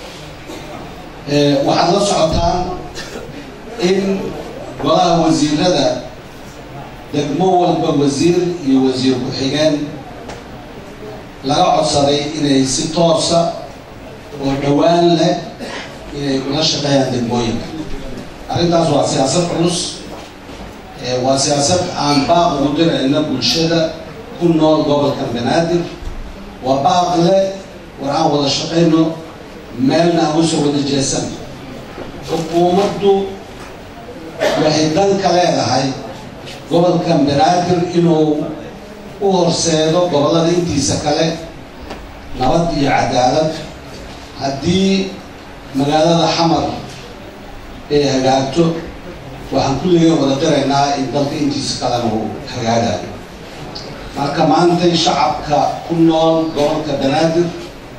waxaad la socotaan in golaha wasiirada degmo walba wasiir iyo wasiir ku-xigeen laga codsaday inay si toosa oo dhowaan leh inay ula shaqeeyaan degmooyinka arrintaas waa siyaasad culus waa siyaasad aan baaq ugu dirayna bulshada ku nool gobolkan banaadir waa baaq leh war aan wada shaqayno meelna aan usoo wada jeesan xukuumaddu waxay dan ka leedahay gobolkan banaadir inuu u horseedo gobollada intiisa kale nabad iyo cadaalad haddii magaalada xamar ay hagaagto waxaan kulligeen wada qiraynaa in dalka intiisa kalena uu hagaagayo marka maantay shacabka ku nool gobolka banaadir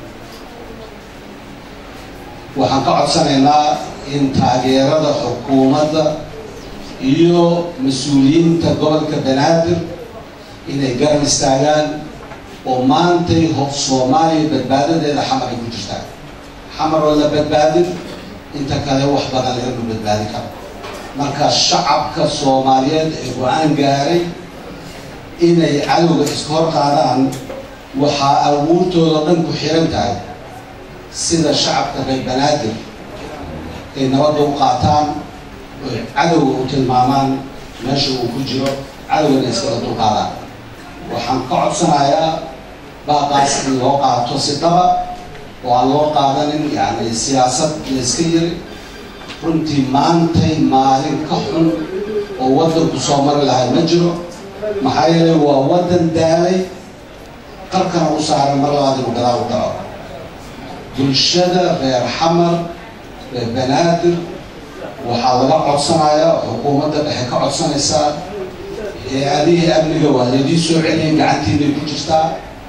waxaan ka codsanaynaa in taageerada xukuumadda iyo mas-uuliyiinta gobolka banaadir inay garan istaagaan oo maantay Soomaaliya badbaadadeeda xamar ay ku jirtaan xamar oo la badbaadin inta kale wax badan laga badbaadi karo marka shacabka Soomaaliyeed ee go'aan gaaray inay cadowga iska hor qaadaan waxaa awoodooda dhan ku xiran tahay sida shacabka reer banaadir ay nabadda u qaataan oo cadowga u tilmaamaan meesha uu ku jiro cadowgana iskala dulqaadaan waxaan ka codsanayaa baaqaas in loo qaato si dhaba oo aan loo qaadanin yani siyaasad la iska yiri runtii maantay maalin ka xun oo waddanku soo mari lahay ma jiro maxaa yeelay waa waddan daalay qarkana u saaran mar labaad inuu gadaal u dhaco bulshada reer xamar reer banaadir waxaa laga codsanayaa xukuumadda dhexe ka codsanaysaa hay-adihii amniga waa laydii soo celiyay gacantiinay ku jirtaa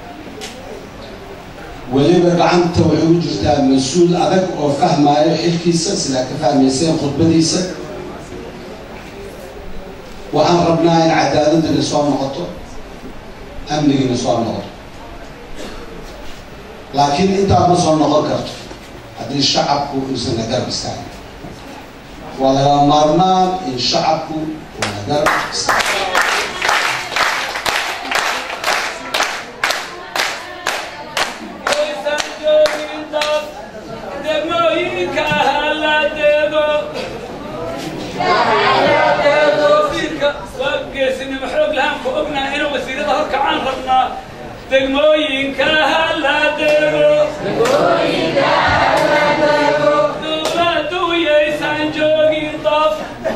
weliba gacanta waxay u jirtaa mas-uul adag oo fahmaayo xilkiisa sidaa ka fahmayseen khudbadiisa waxaan rabnaa in cadaaladina soo noqoto amnigina soo noqoto laakiin intaa ma soo noqon karto haddii shacabku uusan na garab istaagin waa laga maarmaan in shacabku uu na garab istaago degmooyinka hala dego dowladdu yaysan joogin daf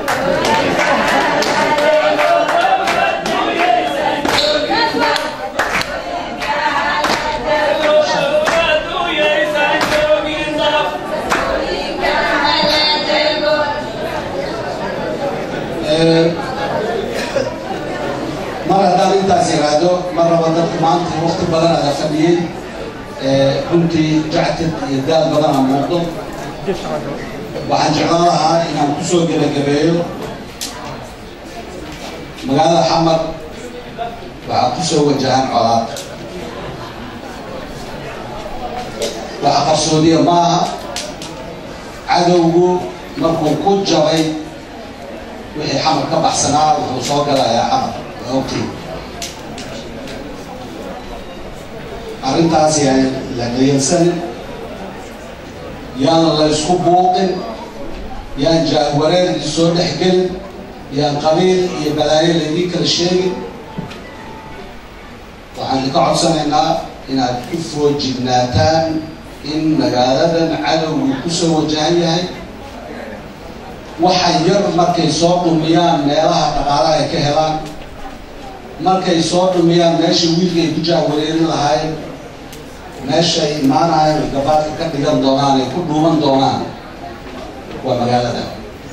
mar haddaan intaas iraahdo mar raba dadka maanta waqti badan aga fadhiyey runtii jactad iyo daal badan aan muuqdo waxaan jeclaan lahaa inaan kusoo gebagabeeyo magaalada xamar waxaa kusoo wajahan colaad waxa qarsoodiya maaha cadowgu markuu ku jabay wixii xamar ka baxsanaa wuxuu soo galayaa xamar okay arrintaas yaan la dhayalsanin yaan la isku buuqin yaan jaahwareer soo dhex gelin yaan qabiil iyo balaayo laydin kala sheegin waxaan idinka codsanaynaa inaad ku foojignaataan in magaaladan cadowgu kusoo wajahan yahay waxa yar markay soo dhumiyaan meelaha dhaqaalaha ay ka helaan markay soo dhumiyaan meesha wiilka ay ku jaahwareerin lahaayeen meeshay imaanayaan ay gabaadka ka dhigan doonaan ay ku dhuuman doonaan waa magaaladan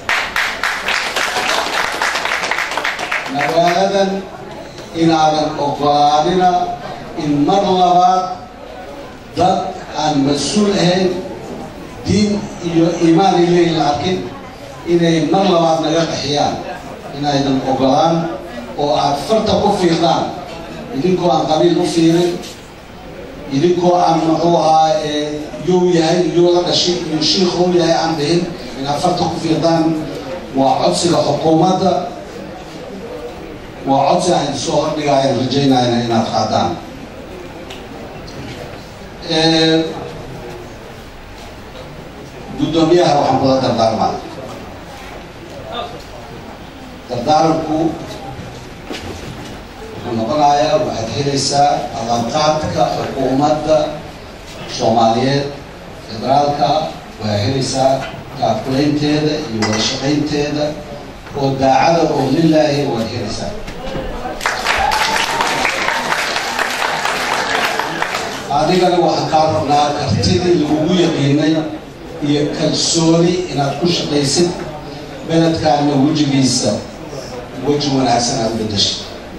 magaaladan inaadan ogolaanina in mar labaad dad aan mas-uul ahayn diin iyo iimaan ay leeyihin la arkin inay mar labaad naga qaxiyaan inaydan ogolaan oo aad farta ku fiiqdaan idinkoo aan qabiil u fiirin idinkoo aan muxuu ahaa yuu yahay yuu la dhashay iyo shiikhuu yahay aan dhihin inaad farta ku fiiqdaan waa codsiga xukuumadda waa codsi aan idinsoo hordhigaayaan rajaynayna inaad qaadaan guddoomiyaha waxaan kula dardaarmaa dardaaranku wuxuu noqonayaa waxaad helaysaa ballanqaadka xukuumadda soomaaliyeed federaalka waxaad helaysaa kaakulaynteeda iyo wada shaqaynteeda oo daacada oo lilaahi waad helaysaa adigana waxaan kaa rabnaa kartidii lagugu yaqiinay iyo kalsooni inaad ku shaqaysid beledkaana wejigiisa weji wanaagsan aad u bedeshay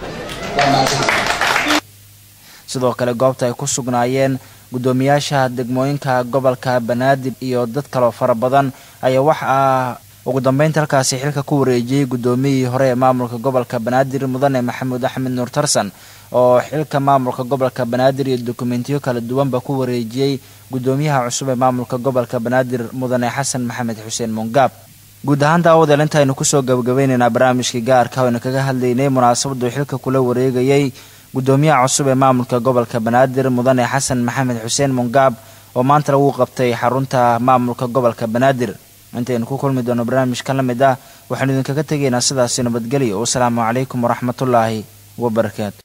sidoo kale goobta ay ku sugnaayeen guddoomiyaasha degmooyinka gobolka banaadir iyo dad kaloo fara badan ayaa waxaa ugu dambeynta halkaasi xilka ku wareejiyey guddoomiyihii hore ee maamulka gobolka banaadir mudane maxamuud axmed nuur tarsan oo xilka maamulka gobolka banaadir iyo dokumentiyo kala duwanba ku wareejiyey guddoomiyaha cusub ee maamulka gobolka banaadir mudane xasan maxamed xuseen mongaab guud ahaan daawadeel intaynu kusoo gabagabaynaynaa barnaamijkii gaarka aynu kaga hadlaynay munaasabadu xilka kula wareegayay guddoomiyaha cusub ee maamulka gobolka banaadir mudane xasan maxamed xuseen mongaab oo maanta lagu qabtay xarunta maamulka gobolka banaadir intaynu ku kulmi doono barnaamijkan la mid ah waxaanu idinkaga tegaynaa sidaasi nabadgelyo wasalaamu calaykum waraxmatullaahi wabarakaatu